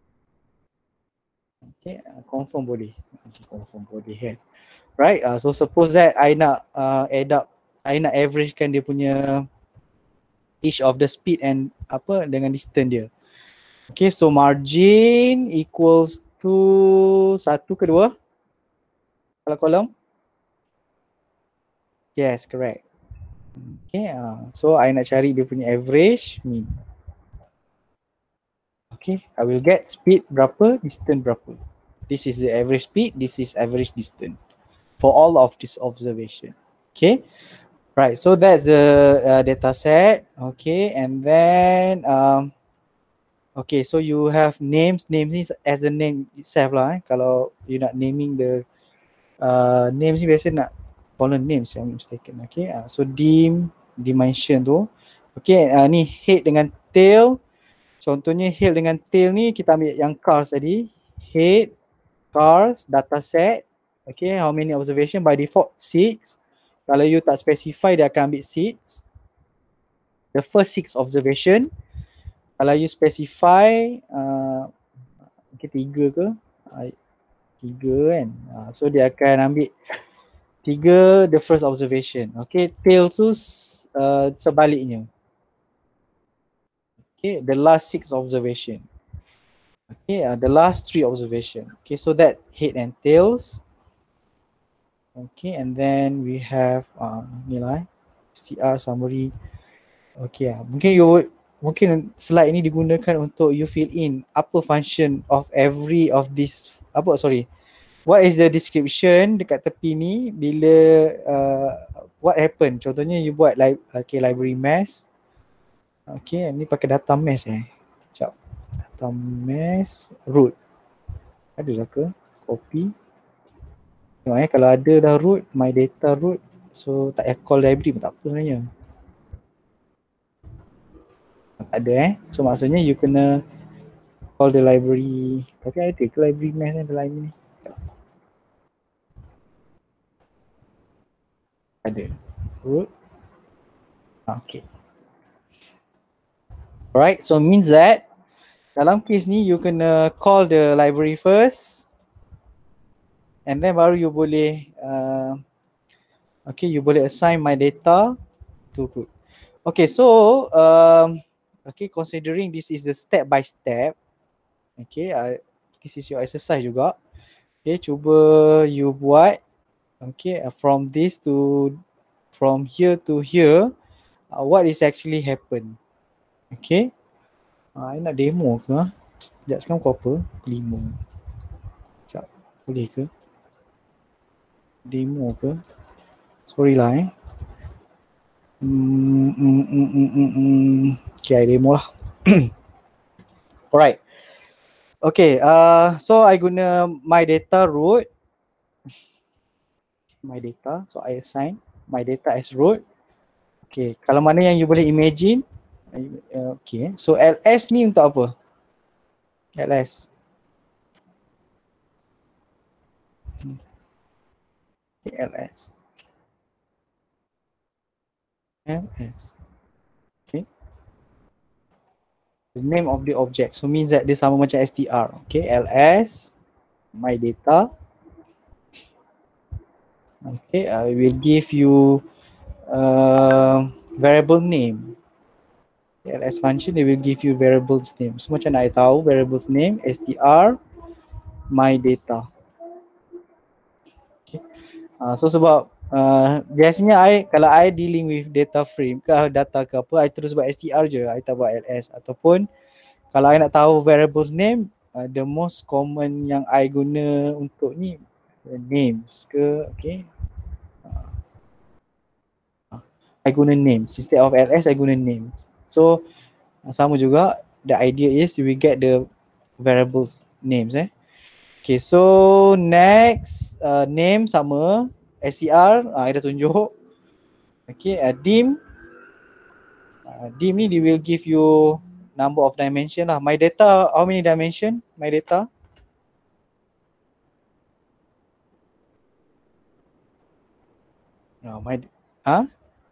Okay, uh, confirm boleh. Okay, confirm boleh kan. Right, uh, so suppose that I nak uh, add up, I nak averagekan dia punya each of the speed and apa dengan distance dia. Okay, so margin equals to satu ke dua? Kalau kolom? Yes, correct. Okay, uh, so I nak cari dia punya average mean. Okay, I will get speed berapa, distance berapa. This is the average speed, this is average distance for all of this observation. Okay. Right, so that's the uh, data set. Okay, and then um, okay, so you have names. Names ni as the name itself lah. Eh. Kalau you nak naming the uh, names ni biasa nak column names yang mistaken. Okay, uh, so dim dimension tu. Okay, uh, ni head dengan tail. Contohnya head dengan tail ni kita ambil yang cars tadi. Head, cars, data set. Okay, how many observation? By default six. Kalau you tak specify, dia akan ambil six. The first six observation. Kalau you specify, uh, okay, tiga ke? Uh, tiga kan? Uh, so dia akan ambil tiga the first observation. Okay, tail tu uh, sebaliknya. Okay, the last six observation. Okay, uh, the last three observation. Okay, so that head and tails. Okay, and then we have uh, ni lah, S T R summary. Okay, uh, mungkin you mungkin slide ini digunakan untuk you fill in apa function of every of this apa sorry. What is the description dekat tepi ni bila uh, what happen? Contohnya you buat li okay, library mass. Okay, ni pakai data mass eh. Sekejap. Data mass root. Ada lah ke? Copy. Tengok eh, kalau ada dah root, my data root, so tak payah call library pun tak apa sebenarnya. Tak ada eh, so maksudnya you kena call the library. Tapi ada ke library mass kan dalam ini? Ada. Root. Okay. Alright, so means that dalam case ni you kena call the library first. And then baru you boleh, uh, okay, you boleh assign my data to root. Okay, so, um, okay, considering this is the step by step, okay, uh, this is your exercise juga. Okay, cuba you buat, okay, uh, from this to, from here to here, uh, what is actually happen. Okay, uh, I nak demo ke? Sekejap, sekarang kau apa? Lima. Sekejap, boleh ke? Demo ke? Sorry lah eh. Hmm, mm, mm, mm, mm, mm. Okay, I demo lah. Alright. Okay, uh, so I guna my data root. My data, so I assign my data as root. Okay, kalau mana yang you boleh imagine. Uh, okay, so L S ni untuk apa? L S. Hmm. L S. L S. Okay. The name of the object. So means that dia sama macam S T R. Okay. L S. My data. Okay, I will give you uh, variable name. L S function, they will give you variables name. So macam mana I tahu variables name, str my data. Okay. Uh, so sebab uh, biasanya I kalau I dealing with data frame ke data ke apa, I terus buat str je, I tak buat ls. Ataupun kalau I nak tahu variables name, uh, the most common yang I guna untuk ni uh, names ke, okay. Uh, I guna names instead of ls, I guna names. So uh, sama juga, the idea is we get the variables names eh. Okay, so next uh, name sama str, uh, I dah tunjuk. Okay, uh, dim uh, dim ni they will give you number of dimension lah. My data, how many dimension my data? No, my huh?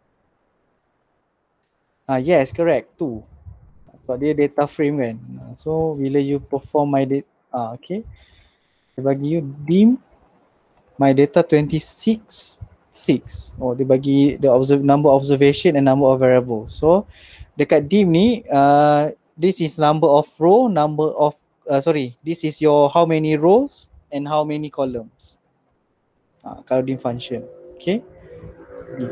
Ah, yes, correct, two. Sebab dia data frame kan. So bila you perform my data, ah, okay, dia bagi you dim my data twenty-six six. Oh, dia bagi the observe number of observation and number of variables. So dekat dim ni, uh, this is number of row, number of uh, sorry, this is your how many rows and how many columns. Uh, kalau dim function, okay. Dim,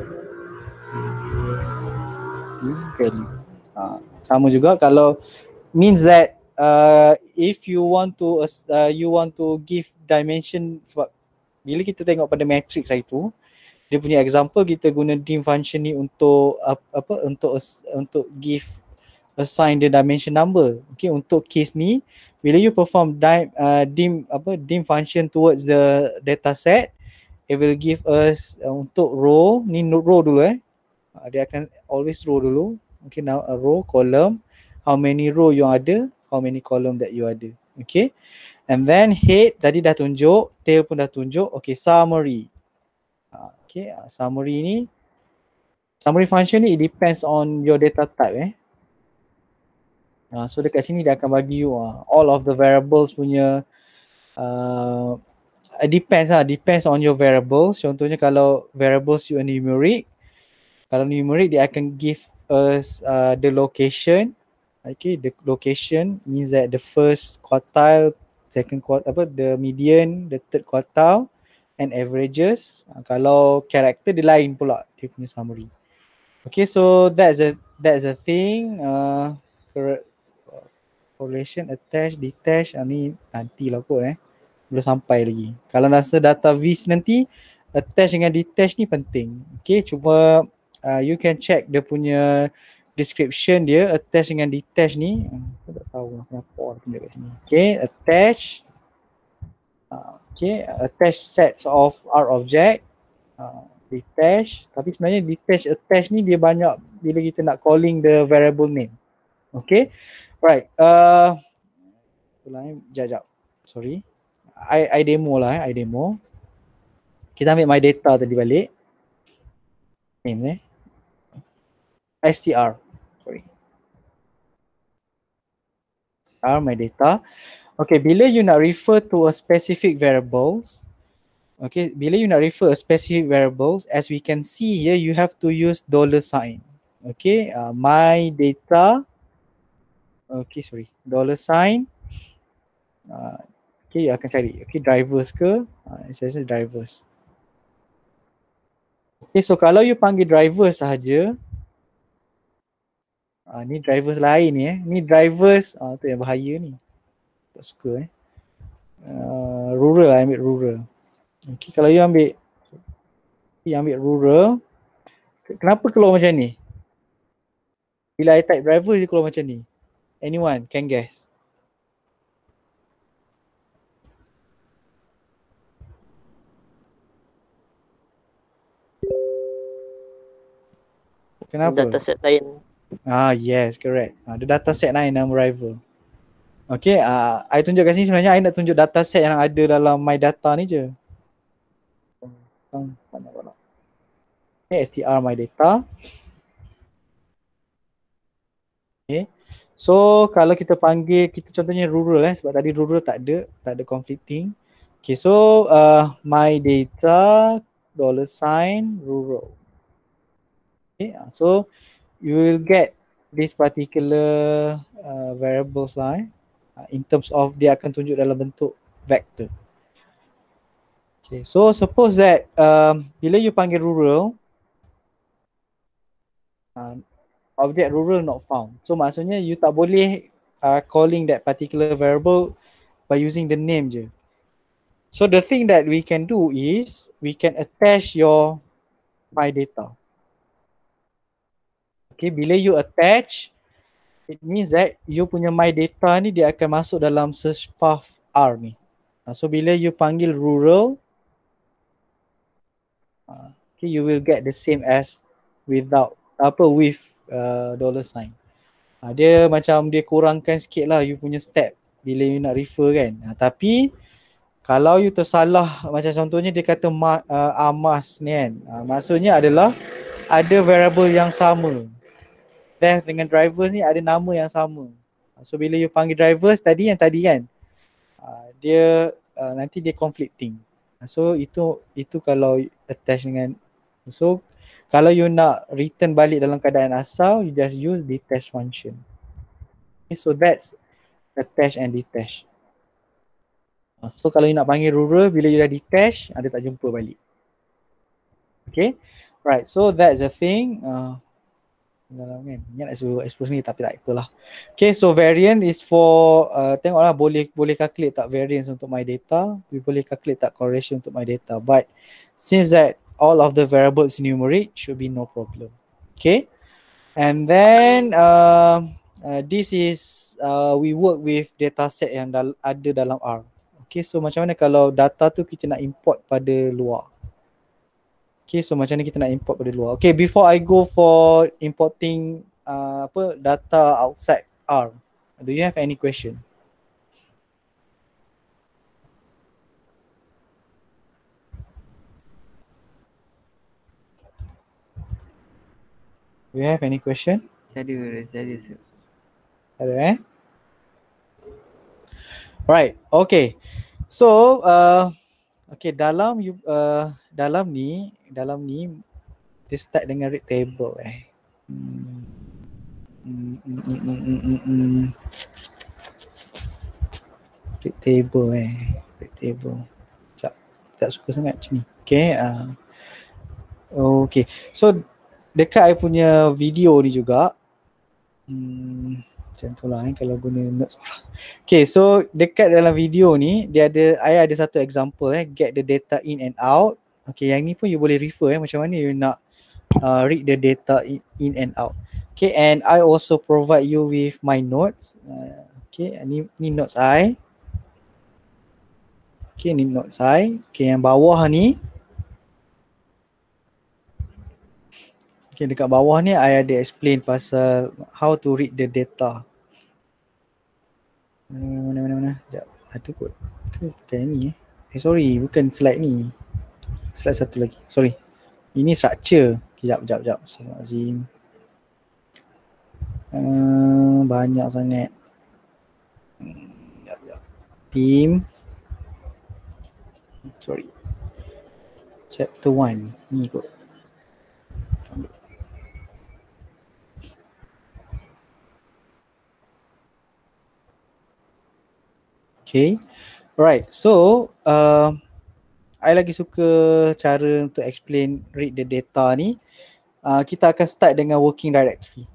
dim value. Uh, sama juga kalau means that uh, if you want to uh, you want to give dimension, sebab bila kita tengok pada matrix itu, dia punya example kita guna dim function ni untuk uh, apa untuk untuk give assign the dimension number. Okay, untuk case ni bila you perform dim, uh, dim apa dim function towards the data set, it will give us uh, untuk row ni, row dulu eh. Uh, dia akan always row dulu. Okay, now a row, column, how many row you ada, how many column that you ada. Okay. And then head tadi dah tunjuk, tail pun dah tunjuk. Okay, summary. Okay, summary ni, summary function ni it depends on your data type eh. Uh, so dekat sini dia akan bagi you uh, all of the variables punya, uh, it depends lah, depends on your variables. Contohnya kalau variables you are numeric, kalau numeric dia akan give us uh, the location. Okay, the location means that the first quartile, second quartile, apa, the median, the third quartile and averages. Uh, kalau character dia lain pula dia punya summary. Okay, so that's a that's a thing. Uh, correlation, attach, detach, uh, ni nantilah kot eh. Belum sampai lagi. Kalau rasa data vis nanti, attach dengan detach ni penting. Okay, cuma uh, you can check dia punya description dia, attach dengan detach ni. Aku tak tahu lah kenapa orang tunjuk kat sini. Okay, attach. Uh, okay, attach sets of R object. Uh, detach. Tapi sebenarnya detach, attach ni dia banyak bila kita nak calling the variable name. Okay, right. Uh, Sekejap, sorry. I, I demo lah, eh. I demo. Kita ambil my data tadi balik. Name eh. str. Sorry. str my data. Okay, bila you nak refer to a specific variables, okay, bila you nak refer a specific variables, as we can see here, you have to use dollar sign. Okay, uh, my data. Okay, sorry, dollar sign. Uh, okay, you akan cari. Okay, drivers ke? Uh, saya rasa drivers. Okay, so kalau you panggil driver sahaja, uh, ni drivers lain ni eh. Ni drivers, uh, tu yang bahaya ni. Tak suka eh. Uh, rural lah, ambil rural. Okay, kalau you ambil, you ambil rural, kenapa keluar macam ni? Bila I type driver, dia keluar macam ni. Anyone can guess? Kenapa? Dataset lain. Ah, yes, correct. Ah, the dataset lain nama rival. Okay, ah, I tunjuk kat sini sebenarnya I nak tunjuk dataset yang ada dalam my data ni je. Okay, str my data. Okay. So kalau kita panggil, kita contohnya rural eh, sebab tadi rural tak ada, tak ada conflicting. Okay, so uh, my data dollar sign rural. Okay, so you will get this particular uh, variables lah eh, in terms of dia akan tunjuk dalam bentuk vector. Okay, so suppose that um, bila you panggil rural, uh, object rural not found. So maksudnya you tak boleh uh, calling that particular variable by using the name je. So the thing that we can do is we can attach your my data. Okay, bila you attach, it means that you punya my data ni dia akan masuk dalam search path R ni. So bila you panggil rural, okay, you will get the same as without apa with uh, dollar sign. Uh, dia macam dia kurangkan sikit lah you punya step bila you nak refer kan. Uh, tapi kalau you tersalah, macam contohnya dia kata ma, uh, amas ni kan, uh, maksudnya adalah ada variable yang sama. Def dengan drivers ni ada nama yang sama. Uh, so bila you panggil drivers tadi yang tadi kan, uh, dia uh, nanti dia conflicting. So itu itu kalau attach dengan, so kalau you nak return balik dalam keadaan asal, you just use detach function. Okay, so that's attach and detach. So kalau you nak panggil rural, bila you dah detach, dia tak jumpa balik. Okay, right. So that's the thing. Uh, dalam kan, ingat nak suruh expose ni tapi tak apalah. Okay, so variant is for uh, tengoklah boleh boleh calculate tak variance untuk my data, we boleh calculate tak correlation untuk my data, but since that all of the variables numeric, should be no problem. Okay, and then uh, uh, this is uh, we work with data set yang dal- ada dalam R. Okay, so macam mana kalau data tu kita nak import pada luar. Okay, so macam ni kita nak import pada luar. Okay, before I go for importing uh, apa data outside R, do you have any question? Do you have any question? Saya ada, saya ada. Sir. Ada eh? Right, okay. So, uh, okay, dalam you uh, dalam ni, dalam ni dia start dengan read table eh. Hmm. Hmm, hmm, hmm, hmm, hmm, hmm. Read table eh. Read table. Tak, tak suka sangat macam ni. Okay. Uh, okay. So dekat I punya video ni juga. Hmm, macam tu lah eh, kalau guna notes. Okay, so dekat dalam video ni dia ada, I ada satu example eh, get the data in and out. Okay, yang ni pun you boleh refer eh, macam mana you nak uh, read the data in, in and out. Okay, and I also provide you with my notes. Uh, okay, ni, ni notes I. Okay, ni notes I. Okay, yang bawah ni. Okay, dekat bawah ni I ada explain pasal how to read the data. Mana mana mana. Sekejap. Ada kot. Okay, bukan ni eh. Eh sorry, bukan slide ni. Slide satu lagi. Sorry. Ini structure. Kejap, kejap, kejap. Astagfirullahalazim. Uh, banyak sangat. Kejap, kejap. Team. Sorry. Chapter one. Ni kot. Okay, right. So, uh, I lagi suka cara untuk explain read the data ni. Uh, kita akan start dengan working directory.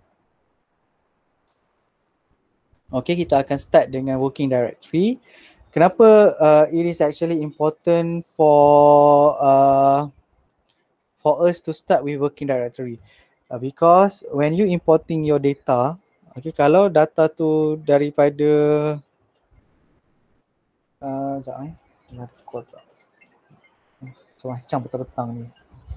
Okay, kita akan start dengan working directory. Kenapa uh, it is actually important for uh, for us to start with working directory? Uh, because when you importing your data, okay, kalau data tu daripada Uh, sekejap eh. Nak tak. So macam petang-petang ni.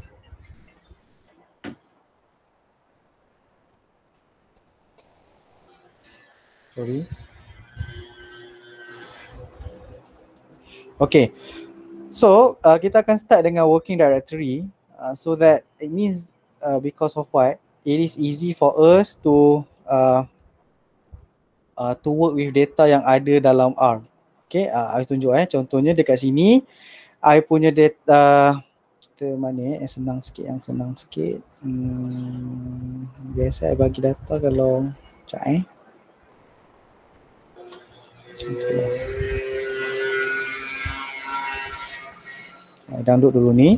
Sorry. Okay. So uh, kita akan start dengan working directory. Uh, so that it means uh, because of what? It is easy for us to uh, uh, to work with data yang ada dalam R. Okay, uh, I tunjuk eh. Contohnya dekat sini, I punya data, kita kita mana eh, yang senang sikit, yang senang sikit. Hmm, biasa I bagi data kalau sekejap eh. Macam tu lah. I download dulu ni.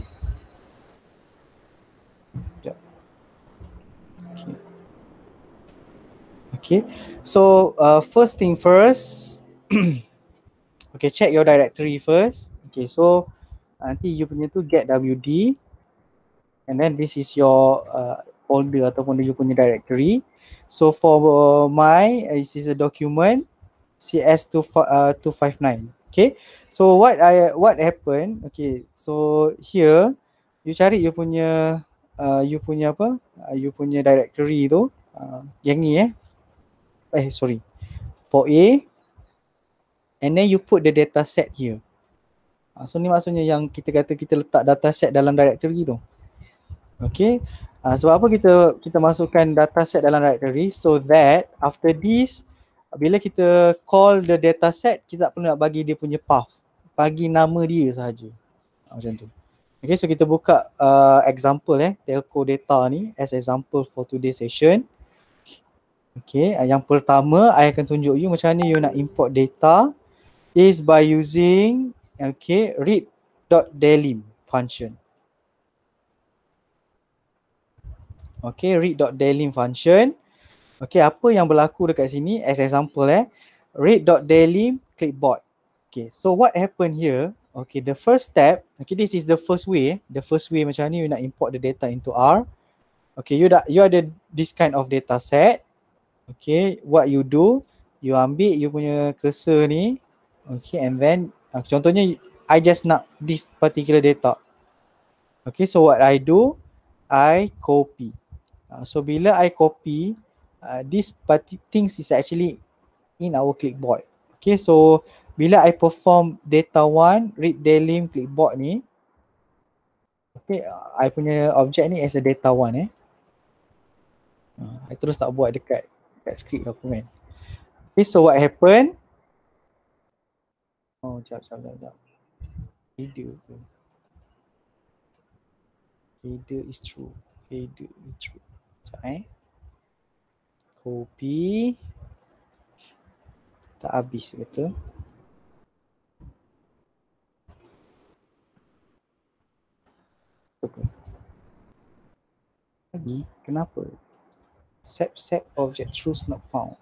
Sekejap. Okay. Okay. So uh, first thing first. Okay, check your directory first. Okay, so nanti you punya tu get W D and then this is your uh, folder ataupun you punya directory. So for uh, my uh, this is a document C S two five nine. Okay, so what I what happened? Okay, so here you cari you punya uh, you punya apa? Uh, you punya directory tu uh, yang ni eh. Eh sorry. For A and then you put the data set here. Uh, so ni maksudnya yang kita kata kita letak data set dalam directory tu. Okay. Uh, sebab apa kita kita masukkan data set dalam directory so that after this bila kita call the data set kita tak perlu nak bagi dia punya path. Bagi nama dia sahaja. Uh, macam tu. Okay, so kita buka uh, example eh telco data ni as example for today's session. Okay, uh, yang pertama I akan tunjuk you macam mana you nak import data is by using okay read.delim function. Okay, read.delim function. Okay, apa yang berlaku dekat sini as example eh read.delim clipboard. Okay, so what happened here? Okay, the first step, okay, this is the first way. The first way macam ni you nak import the data into R. Okay, you dah you ada this kind of data set. Okay, what you do, you ambil you punya cursor ni. Okay, and then uh, contohnya I just nak this particular data. Okay, so what I do, I copy. Uh, so bila I copy, uh, this parti- things is actually in our clipboard. Okay, so bila I perform data one, read delim clipboard ni, okay, uh, I punya object ni as a data one eh. Uh, I terus tak buat dekat dekat script dokumen. Okay, so what happened? Oh, jap, jap, jap, jap. Header ke? Header is true. Header is true. Sekejap eh. Copy. Tak habis kata. Apa? Lagi? Kenapa? Set set object truth not found.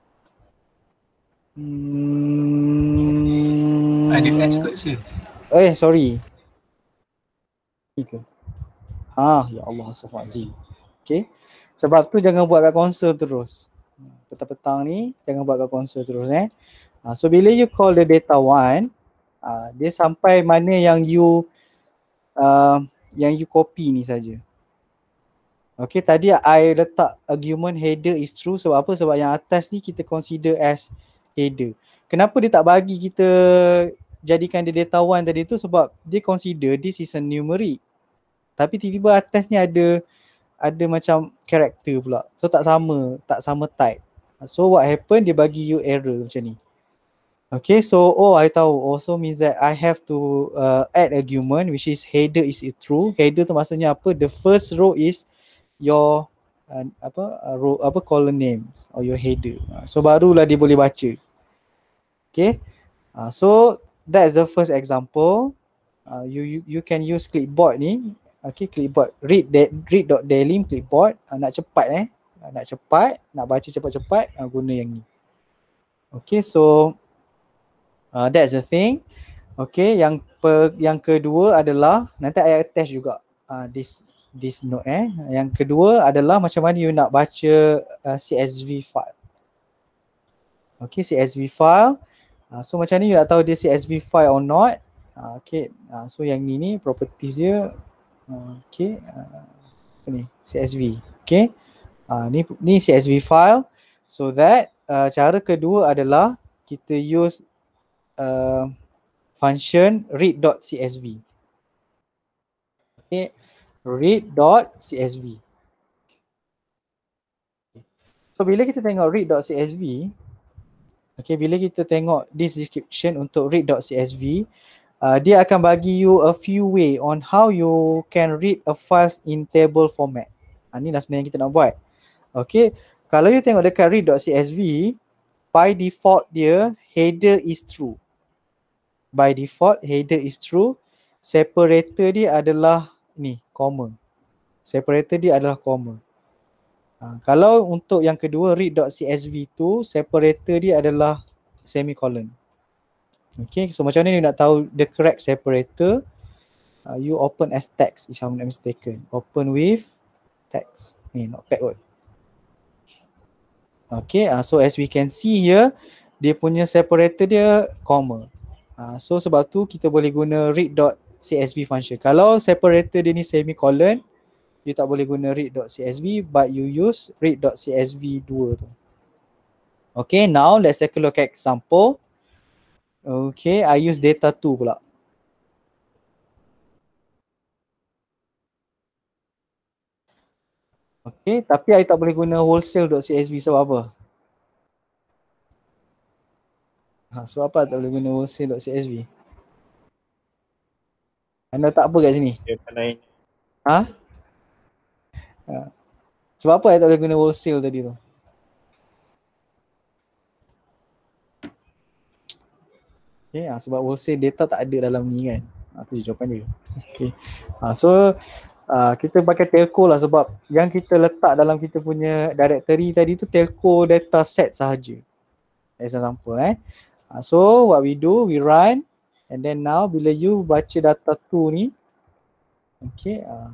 Hmm. Ada S kot sir. Eh, sorry. Ni ke? Ah, ya Allah, astagfirullahaladzim. Okay. Sebab tu jangan buat kat console terus. Petang-petang ni jangan buat kat console terus eh. Uh, so bila you call the data one, uh, dia sampai mana yang you uh, yang you copy ni saja. Okay, tadi I letak argument header is true sebab apa? Sebab yang atas ni kita consider as header. Kenapa dia tak bagi kita jadikan dia data one tadi tu? Sebab dia consider this is a numeric. Tapi tiba-tiba atas ni ada ada macam character pula. So tak sama, tak sama type. So what happen, dia bagi you error macam ni. Okay, so oh I tahu also means that I have to uh, add argument which is header is true. Header tu maksudnya apa? The first row is your uh, apa uh, row apa column names or your header. Uh, so barulah dia boleh baca. Okay. Uh, so that's the first example. Uh, you, you you can use clipboard ni. Okay, clipboard read that read.delim clipboard. Uh, nak cepat eh. Uh, nak cepat, nak baca cepat-cepat, uh, guna yang ni. Okay, so uh, that's the thing. Okay, yang per, yang kedua adalah nanti I attach juga uh, this this note eh. Yang kedua adalah macam mana you nak baca uh, C S V file. Okay, C S V file. Uh, so macam ni you nak tahu dia C S V file or not. Uh, okay, uh, so yang ni ni properties dia. Uh, okay, uh, apa ni? C S V. Okay, uh, ni ni C S V file. So that uh, cara kedua adalah kita use uh, function read.csv. Okay, read.csv. So bila kita tengok read.csv, okay, bila kita tengok this description untuk read.csv, uh, dia akan bagi you a few way on how you can read a files in table format. Uh, ni lah sebenarnya yang kita nak buat. Okay, kalau you tengok dekat read.csv, by default dia header is true. By default header is true. Separator dia adalah ni, comma. Separator dia adalah comma. Ha, kalau untuk yang kedua read.csv tu, separator dia adalah semicolon. Okay, so macam mana you nak tahu the correct separator? Uh, you open as text if I'm not mistaken. Open with text. Ni, notepad word. Okay, uh, so as we can see here, dia punya separator dia comma. Uh, so sebab tu kita boleh guna read.csv function. Kalau separator dia ni semicolon, you tak boleh guna read.csv, but you use read.csv dua tu. Okay, now let's take a look at example. Okay, I use data two pula. Okay, tapi I tak boleh guna wholesale.csv sebab apa? Ha, sebab apa tak boleh guna wholesale.csv? Anda tak apa kat sini? Dia naik. Ha? ha? Sebab apa I tak boleh guna wholesale tadi tu? Okay, ha, sebab wholesale data tak ada dalam ni kan. Ha, tu jawapan dia. Okay. Ha, so Uh, kita pakai telco lah sebab yang kita letak dalam kita punya directory tadi tu telco data set sahaja. As example eh. Uh, so what we do, we run and then now bila you baca data tu ni, okay, uh,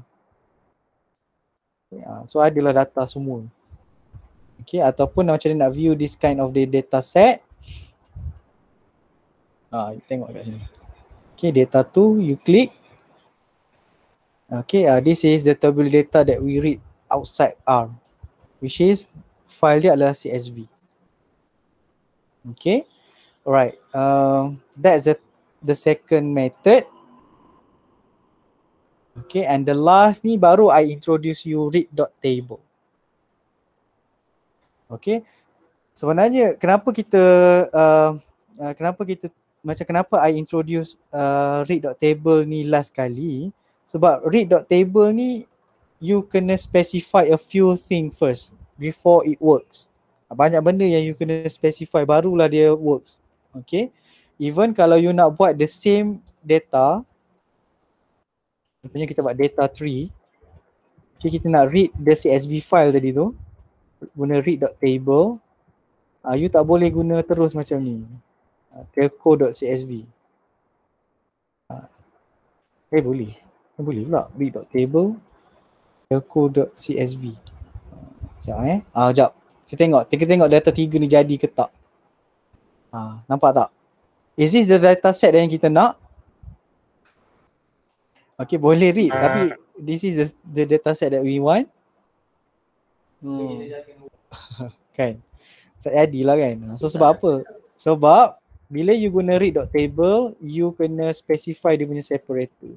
okay uh, so adalah data semua. Okay, ataupun macam mana nak view this kind of the data set. Ah, uh, you tengok kat sini. Okay, data tu you click. Okay, uh, this is the tabular data that we read outside R, which is file dia adalah C S V. Okay, alright. Um, that's the the second method. Okay, and the last ni baru I introduce you read.table. Okay, sebenarnya kenapa kita uh, uh, kenapa kita macam kenapa I introduce uh, read.table ni last kali? Sebab read.table ni you kena specify a few thing first before it works. Banyak benda yang you kena specify barulah dia works. Okay. Even kalau you nak buat the same data, contohnya kita buat data tree. Okay, kita nak read the C S V file tadi tu, guna read.table. Uh, you tak boleh guna terus macam ni. Uh, telco.csv. Uh, eh boleh. Boleh pula read.table telco.csv. Sekejap eh. Ah, sekejap. Kita tengok. Kita tengok data tiga ni jadi ke tak. Ah, nampak tak? Is this the data set yang kita nak? Okay, boleh read. Uh. Tapi this is the, the data set that we want. Hmm. Kan? Tak jadilah kan? So sebab apa? Sebab bila you guna read.table, you kena specify dia punya separator.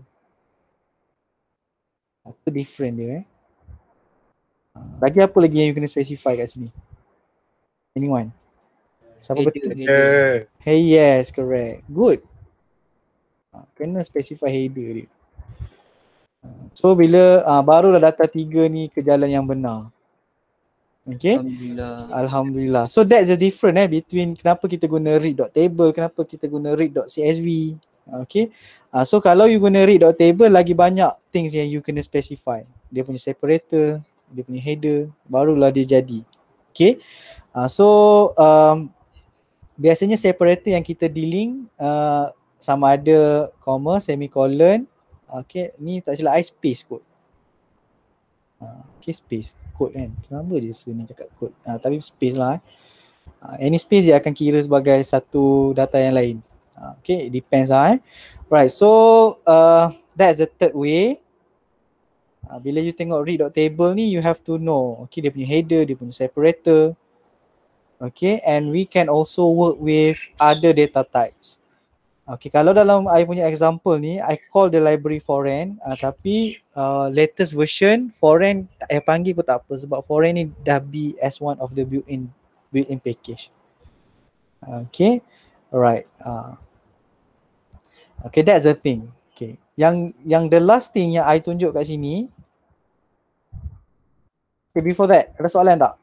Itu different dia eh. Lagi apa lagi yang you kena specify kat sini? Anyone? Siapa betul? Header. Hey, yes, correct. Good. Kena specify header dia. So bila uh, barulah data tiga ni ke jalan yang benar. Okay? Alhamdulillah. Alhamdulillah. So that's the difference eh between kenapa kita guna read.table, kenapa kita guna read.csv. Okay. Uh, so kalau you guna read.table, lagi banyak things yang you kena specify. Dia punya separator, dia punya header, barulah dia jadi. Okay. Uh, so um, biasanya separator yang kita dealing uh, sama ada comma, semicolon. Okay, ni tak silap I space code. Uh, okay, space code kan. Kenapa je sini cakap code? Uh, tapi space lah. Eh. Uh, any space dia akan kira sebagai satu data yang lain. Okay, it depends lah eh. Right, so uh, that's the third way. Uh, bila you tengok read.table ni, you have to know, okay, dia punya header, dia punya separator. Okay, and we can also work with other data types. Okay, kalau dalam I punya example ni, I call the library foreign, uh, tapi uh, latest version foreign tak payah panggil pun tak apa sebab foreign ni dah be as one of the built-in built-in package. Okay, alright. Uh, Okay, that's the thing. Okay, yang yang the last thing yang I tunjuk kat sini. Okay, before that, ada soalan tak?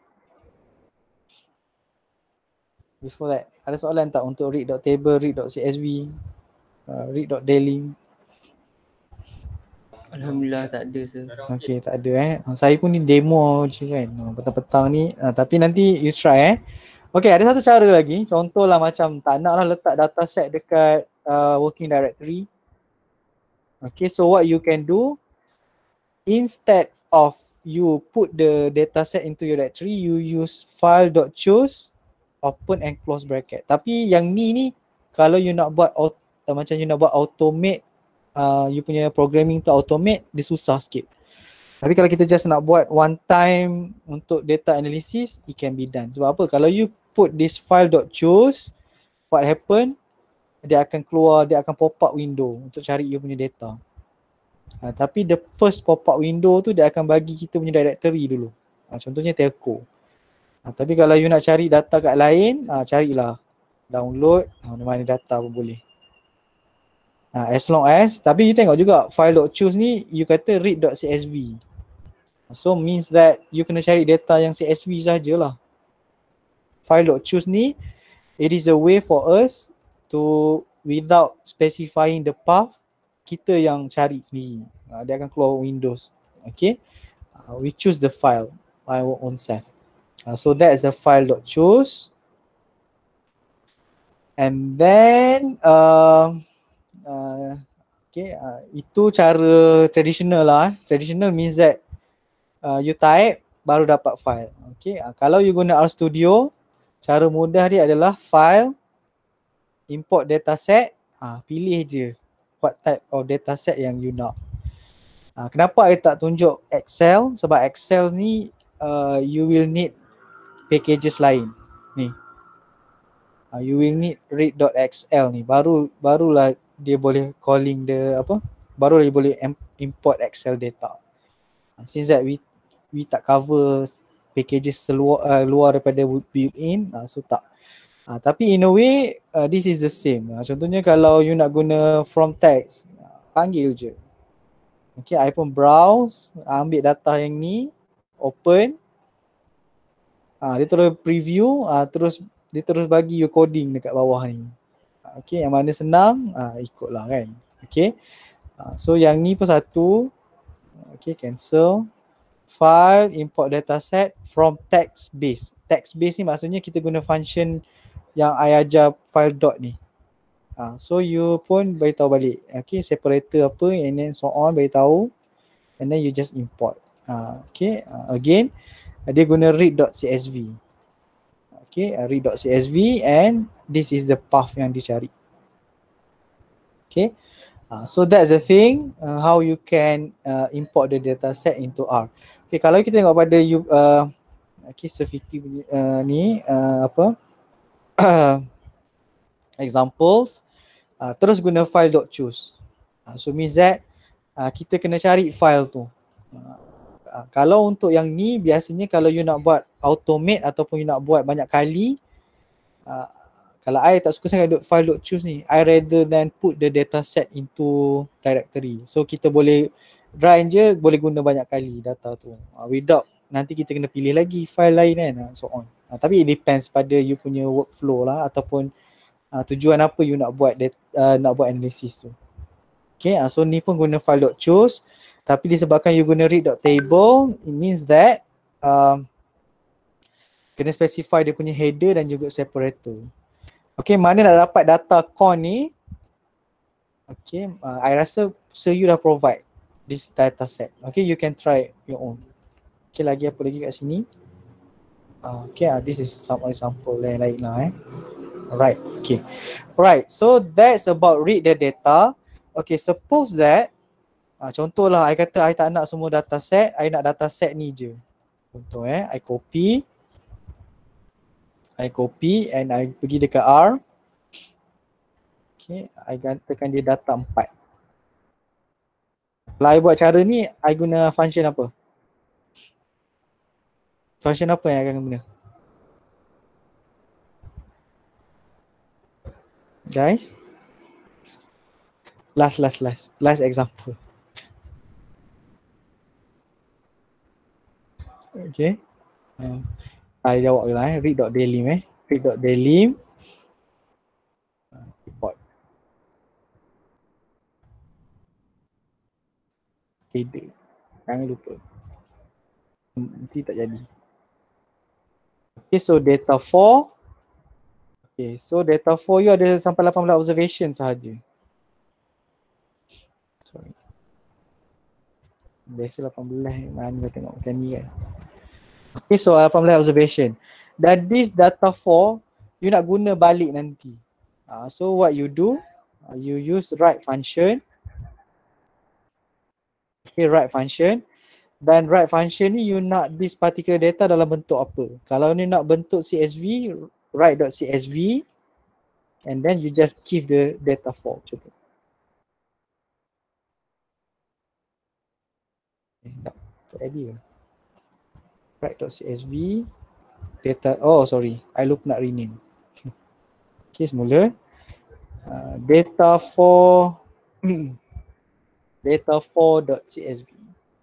Before that, ada soalan tak untuk read.table, read.csv, uh, read.daily? Alhamdulillah tak ada sir. Okay, tak ada eh. Saya pun ni demo je kan. Petang-petang ni. Uh, tapi nanti you try eh. Okay, ada satu cara lagi. Contohlah macam tak nak lah letak data set dekat uh, working directory. Okay, so what you can do, instead of you put the data set into your directory, you use file.choose, open and close bracket. Tapi yang ni ni, kalau you nak buat uh, macam you nak buat automate, Uh, you punya programming tu automate, dia susah sikit. Tapi kalau kita just nak buat one time untuk data analysis, it can be done. Sebab apa? Kalau you put this file.choose, what happen? Dia akan keluar, dia akan pop up window untuk cari you punya data. Uh, tapi the first pop up window tu dia akan bagi kita punya directory dulu. Uh, contohnya telco. Uh, tapi kalau you nak cari data kat lain, uh, carilah download, uh, mana data pun boleh. Uh, as long as, tapi you tengok juga file.choose ni you kata read.csv. So means that you kena cari data yang C S V sajalah. File.choose ni, it is a way for us to, without specifying the path, kita yang cari sendiri. Uh, dia akan keluar Windows. Okay. Uh, we choose the file by our own self. Uh, so that is a file.choose. And then, uh, Uh, okay, uh, itu cara traditional lah. Traditional means that uh, you type baru dapat file. Okay, uh, kalau you guna RStudio, cara mudah dia adalah file, import dataset, uh, pilih je what type of dataset yang you nak. Uh, kenapa I tak tunjuk Excel? Sebab Excel ni uh, you will need packages lain. Ni, uh, you will need read.xl ni. Baru barulah dia boleh calling the apa, baru dia boleh import Excel data. Since that we we tak cover packages seluar, uh, luar daripada built-in, uh, so tak. Uh, tapi in a way, uh, this is the same. Uh, contohnya kalau you nak guna from text, uh, panggil je. Okay, I pun browse, ambil data yang ni, open. Uh, dia terus preview, uh, terus dia terus bagi you coding dekat bawah ni. Okay, yang mana senang, uh, ikutlah kan. Okay, uh, so yang ni pun satu. Okay, cancel. File, import dataset from text base. Text base ni maksudnya kita guna function yang I ajar file dot ni. Uh, so you pun beritahu balik. Okay, separator apa and then so on beritahu. And then you just import. Uh, okay, uh, again, uh, dia guna read.csv. Okay, uh, read.csv and this is the path yang dicari. Okay, uh, so that's the thing, uh, how you can uh, import the data set into R. Okay, kalau kita tengok pada you, uh, okay, Safety uh, ni uh, apa examples, uh, terus guna file.choose. Uh, so means that uh, kita kena cari file tu. Uh, uh, kalau untuk yang ni biasanya kalau you nak buat automate ataupun you nak buat banyak kali, uh, kalau I tak suka sangat file.choose ni, I rather than put the data set into directory. So kita boleh run je, boleh guna banyak kali data tu. Uh, without nanti kita kena pilih lagi file lain kan, uh, so on. Uh, tapi it depends pada you punya workflow lah ataupun uh, tujuan apa you nak buat dat- uh, nak buat analysis tu. Okay, uh, so ni pun guna file.choose. Tapi disebabkan you guna read.table, it means that um, kena specify dia punya header dan juga separator. Okay, mana nak dapat data con ni? Okay, uh, I rasa so you dah provide this data set. Okay, you can try your own. Okay, lagi apa lagi kat sini? Uh, okay, uh, this is some example lain-lain lah eh. Alright, okay. Alright, so that's about read the data. Okay, suppose that, uh, contohlah I kata I tak nak semua data set, I nak data set ni je. Contoh eh, I copy. I copy and I pergi dekat R. Okay, I tekan dia data empat. Kalau I buat cara ni, I guna function apa? Function apa yang I akan guna? Guys? Last, last, last. Last example. Okay. Uh, I jawab dulu eh. Read.dalim eh. Read.dalim. Uh, report. Tidak. Jangan lupa. Nanti tak jadi. Okay, so data four. Okay, so data four you ada sampai lapan belas observation sahaja. Sorry. Biasa lapan belas, mana tengok macam ni kan. Okay, so lapan belas observation. Dan this data four, you nak guna balik nanti. Uh, so what you do, uh, you use write function. Okay, write function. Dan write function ni you nak this particular data dalam bentuk apa. Kalau ni nak bentuk C S V, write.csv and then you just give the data for. Macam tu. Eh, tak, tak ada ke? Write.csv data, oh sorry, I lupa nak rename. Okay, semula. Uh, data for data for.csv.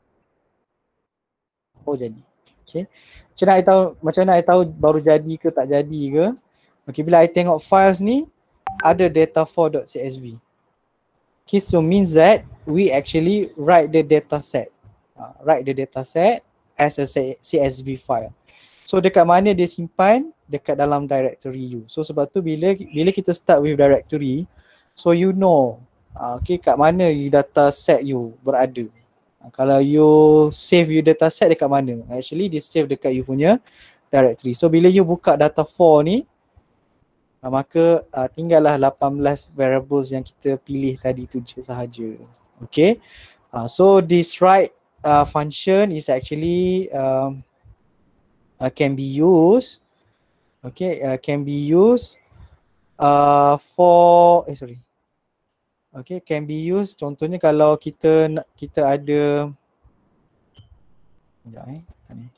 Oh jadi. Okay. Macam nak I tahu, macam nak I tahu baru jadi ke tak jadi ke? Okay, bila I tengok files ni ada data for.csv. Okay, so means that we actually write the data set. Uh, write the data set as a C S V file. So dekat mana dia simpan? Dekat dalam directory you. So sebab tu bila bila kita start with directory, so you know uh, okay, kat mana you data set you berada. Kalau you save you data set dekat mana? Actually dia save dekat you punya directory. So bila you buka data four ni, uh, maka uh, tinggallah lapan belas variables yang kita pilih tadi tu je sahaja. Okay. Uh, so this write uh, function is actually um, uh, can be used. Okay, uh, can be used uh, for eh sorry. Okay, can be used contohnya kalau kita nak kita ada sekejap eh ni.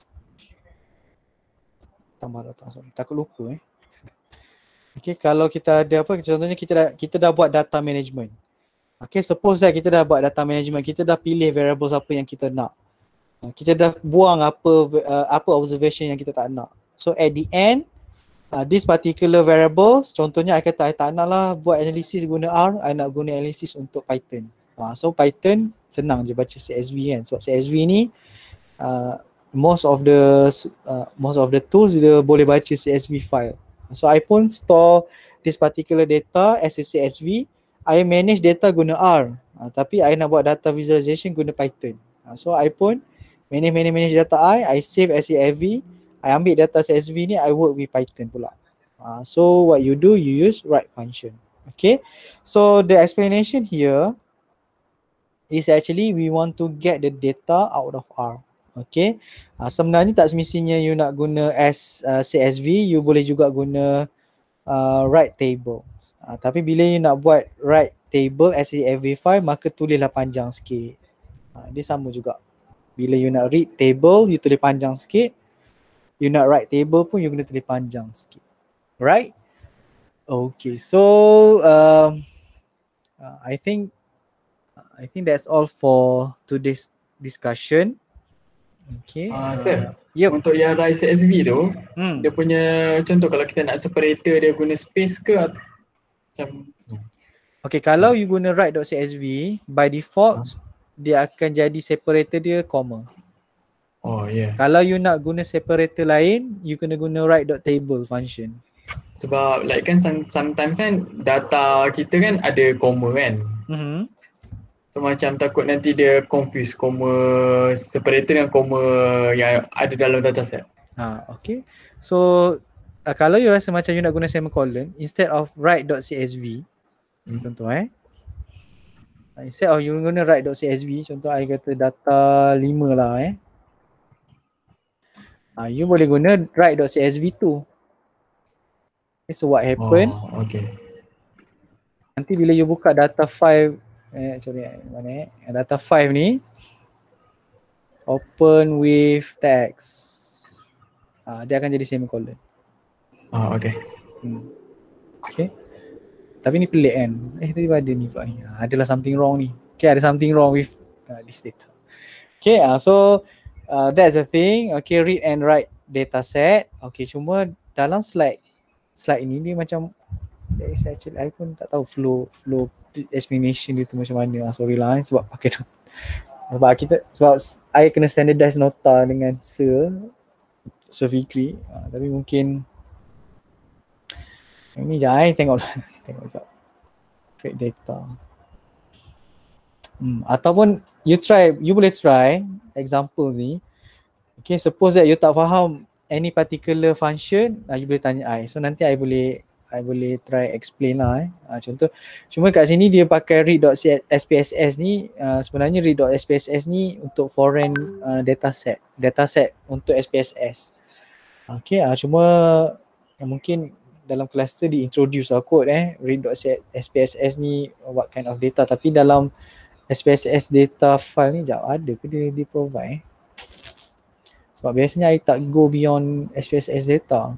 Tambah data, sorry. Takut lupa eh. Okay, kalau kita ada apa contohnya kita dah, kita dah buat data management. Okay, suppose that kita dah buat data management, kita dah pilih variables apa yang kita nak. Kita dah buang apa uh, apa observation yang kita tak nak. So at the end Uh, this particular variables, contohnya I kata I tak nak lah buat analisis guna R, I nak guna analisis untuk Python. Uh, so Python senang je baca C S V kan, sebab C S V ni uh, most of the uh, most of the tools dia boleh baca C S V file. So I pun store this particular data as a C S V, I manage data guna R, uh, tapi I nak buat data visualization guna Python. Uh, so I pun manage manage manage data I, I save as C S V. I ambil data C S V ni, I work with Python pula. Uh, so what you do, you use write function. Okay. So the explanation here is actually we want to get the data out of R. Okay. Uh, sebenarnya tak semestinya you nak guna as uh, C S V, you boleh juga guna uh, write table. Uh, tapi bila you nak buat write table as C S V file, maka tulislah panjang sikit. Uh, dia sama juga. Bila you nak read table, you tulis panjang sikit. You nak write table pun you kena tulis panjang sikit. Right? Okay. So um, uh, I think I think that's all for today's discussion. Okay. Ah, uh, sir. Yep. Untuk yang write C S V tu, Hmm. dia punya contoh kalau kita nak separator dia guna space ke atau macam Okay, kalau you guna write.csv, by default huh? dia akan jadi separator dia comma. Oh yeah. Kalau you nak guna separator lain, you kena guna write.table function. Sebab like kan sometimes kan data kita kan ada comma kan. Mm-hmm. So macam takut nanti dia confuse comma separator dengan comma yang ada dalam dataset. Ha, okay. So uh, kalau you rasa macam you nak guna semicolon, instead of write.csv, hmm. contoh eh. Instead of you guna write.csv, contoh I kata data lima lah eh. Uh, you boleh guna write.csv tu. Okay, so what happen? Oh, okay. Nanti bila you buka data five, eh, sorry, mana eh? Data five ni, open with text. Uh, dia akan jadi semicolon. Oh, okay. Hmm. Okay. Tapi ni pelik kan. Eh tadi ada ni pula ni. Ha, adalah something wrong ni. Okay, ada something wrong with uh, this data. Okay, uh, so uh, that's the thing. Okay, read and write data set. Okay, cuma dalam slide slide ini dia macam there is actually, I pun tak tahu flow flow explanation dia tu macam mana. Sorry lah eh, sebab pakai sebab kita sebab I kena standardize nota dengan Sir Sir Fikri. Uh, tapi mungkin ini jangan tengok tengok sekejap. Create data. Hmm, ataupun you try, you boleh try example ni. Okay, suppose that you tak faham any particular function, uh, you boleh tanya I. So nanti I boleh I boleh try explain lah eh. Uh, contoh, cuma kat sini dia pakai read.spss ni, uh, sebenarnya read.spss ni untuk foreign uh, data set, data set untuk S P S S. Okay, uh, cuma uh, mungkin dalam cluster di introduce lah code eh, read.spss ni what kind of data, tapi dalam S P S S data file ni jap ada ke dia, dia provide eh? Sebab biasanya I tak go beyond S P S S data.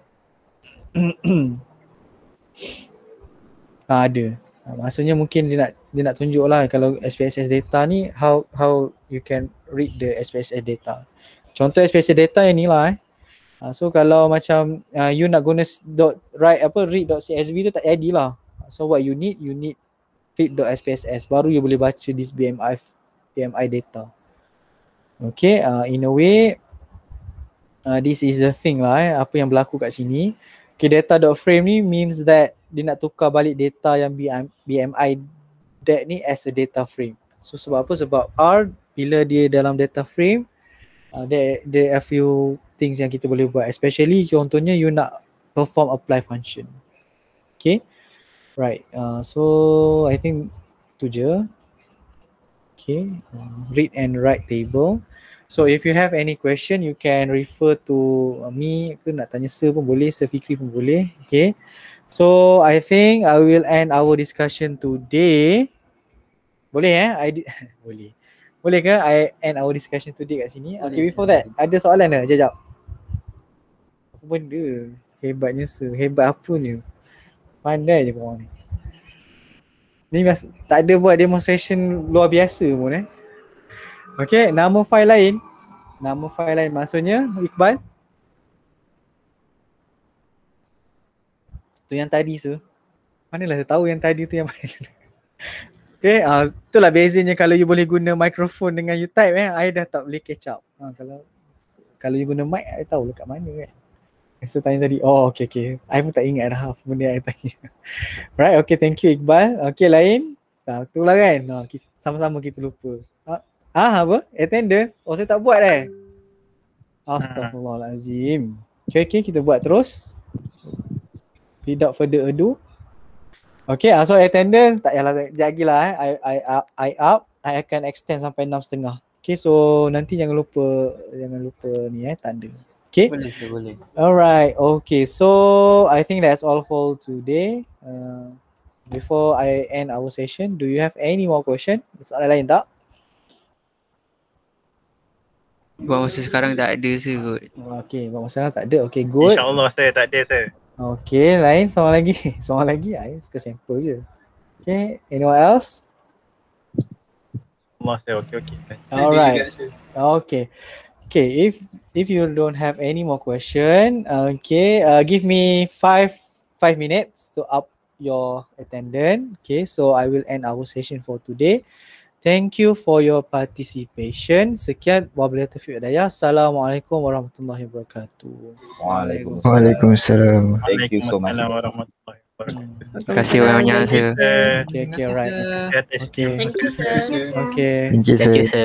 Ha, ada. Ha, maksudnya mungkin dia nak dia nak tunjuk lah kalau S P S S data ni how how you can read the S P S S data. Contoh S P S S data yang ni lah eh. Ha, so kalau macam uh, you nak guna dot write apa read.csv tu tak jadi lah. So what you need, you need read.spss baru you boleh baca this B M I B M I data. Okay, uh, in a way uh, this is the thing lah eh, apa yang berlaku kat sini. Okay, data.frame ni means that dia nak tukar balik data yang B M I dat ni as a data frame. So sebab apa? Sebab R bila dia dalam data frame, uh, there, there are few things yang kita boleh buat, especially contohnya you nak perform apply function. Okay, right, uh, so I think tu je. Okay, uh, read and write table. So if you have any question, you can refer to me ke nak tanya Sir pun boleh, Sir Fikri pun boleh. Okay, so I think I will end our discussion today. Boleh eh? I di- boleh. Boleh ke I end our discussion today kat sini? Okay, before that, ada soalan ke? Sekejap. Apa benda? Hebatnya Sir. Hebat apa ni? Pandai je korang ni. Ni mas- tak ada buat demonstration luar biasa pun eh. Okay, nama file lain. Nama file lain maksudnya Iqbal? Tu yang tadi Sir. Manalah saya tahu yang tadi tu yang mana. Okay, uh, itulah bezanya kalau you boleh guna microphone dengan you type eh. I dah tak boleh catch up. Uh, kalau kalau you guna mic, I tahu dekat mana kan. So tanya tadi, oh okay okay. I pun tak ingat dah apa benda I tanya. Right, okay, thank you Iqbal. Okay, lain. Satu lah kan. Uh, kita, sama-sama kita lupa. Uh, ah apa? Attendance? Oh saya tak buat eh. Astaghfirullahalazim. Okay, okay, kita buat terus. Without further ado. Okay, uh, so attendance tak payahlah lagi lah eh. I, I, I up, I akan extend sampai enam setengah. Okay, so nanti jangan lupa, jangan lupa ni eh, tanda. Okay? Boleh, boleh. Alright, okay. So, I think that's all for today. Uh, before I end our session, do you have any more question? Soalan lain tak? Buat masa sekarang tak ada sih kot. Okay, buat masa sekarang tak ada. Okay, good. InsyaAllah saya tak ada saya. Okay, lain soalan lagi. Soalan lagi, I suka sampel je. Okay, anyone else? Allah saya okey okey. Alright. Okay. Okay, if if you don't have any more question, okay, uh, give me five five minutes to up your attendance. Okay, so I will end our session for today. Thank you for your participation. Sekian, wabillahi taufiq wal hidayah. Assalamualaikum warahmatullahi wabarakatuh. Waalaikumsalam. Waalaikumsalam. Thank you so much. Waalaikumsalam warahmatullahi wabarakatuh. Terima kasih banyak sir. Okay, okay, alright. Terima kasih. Okay. Thank you sir. Okay. Thank you, sir.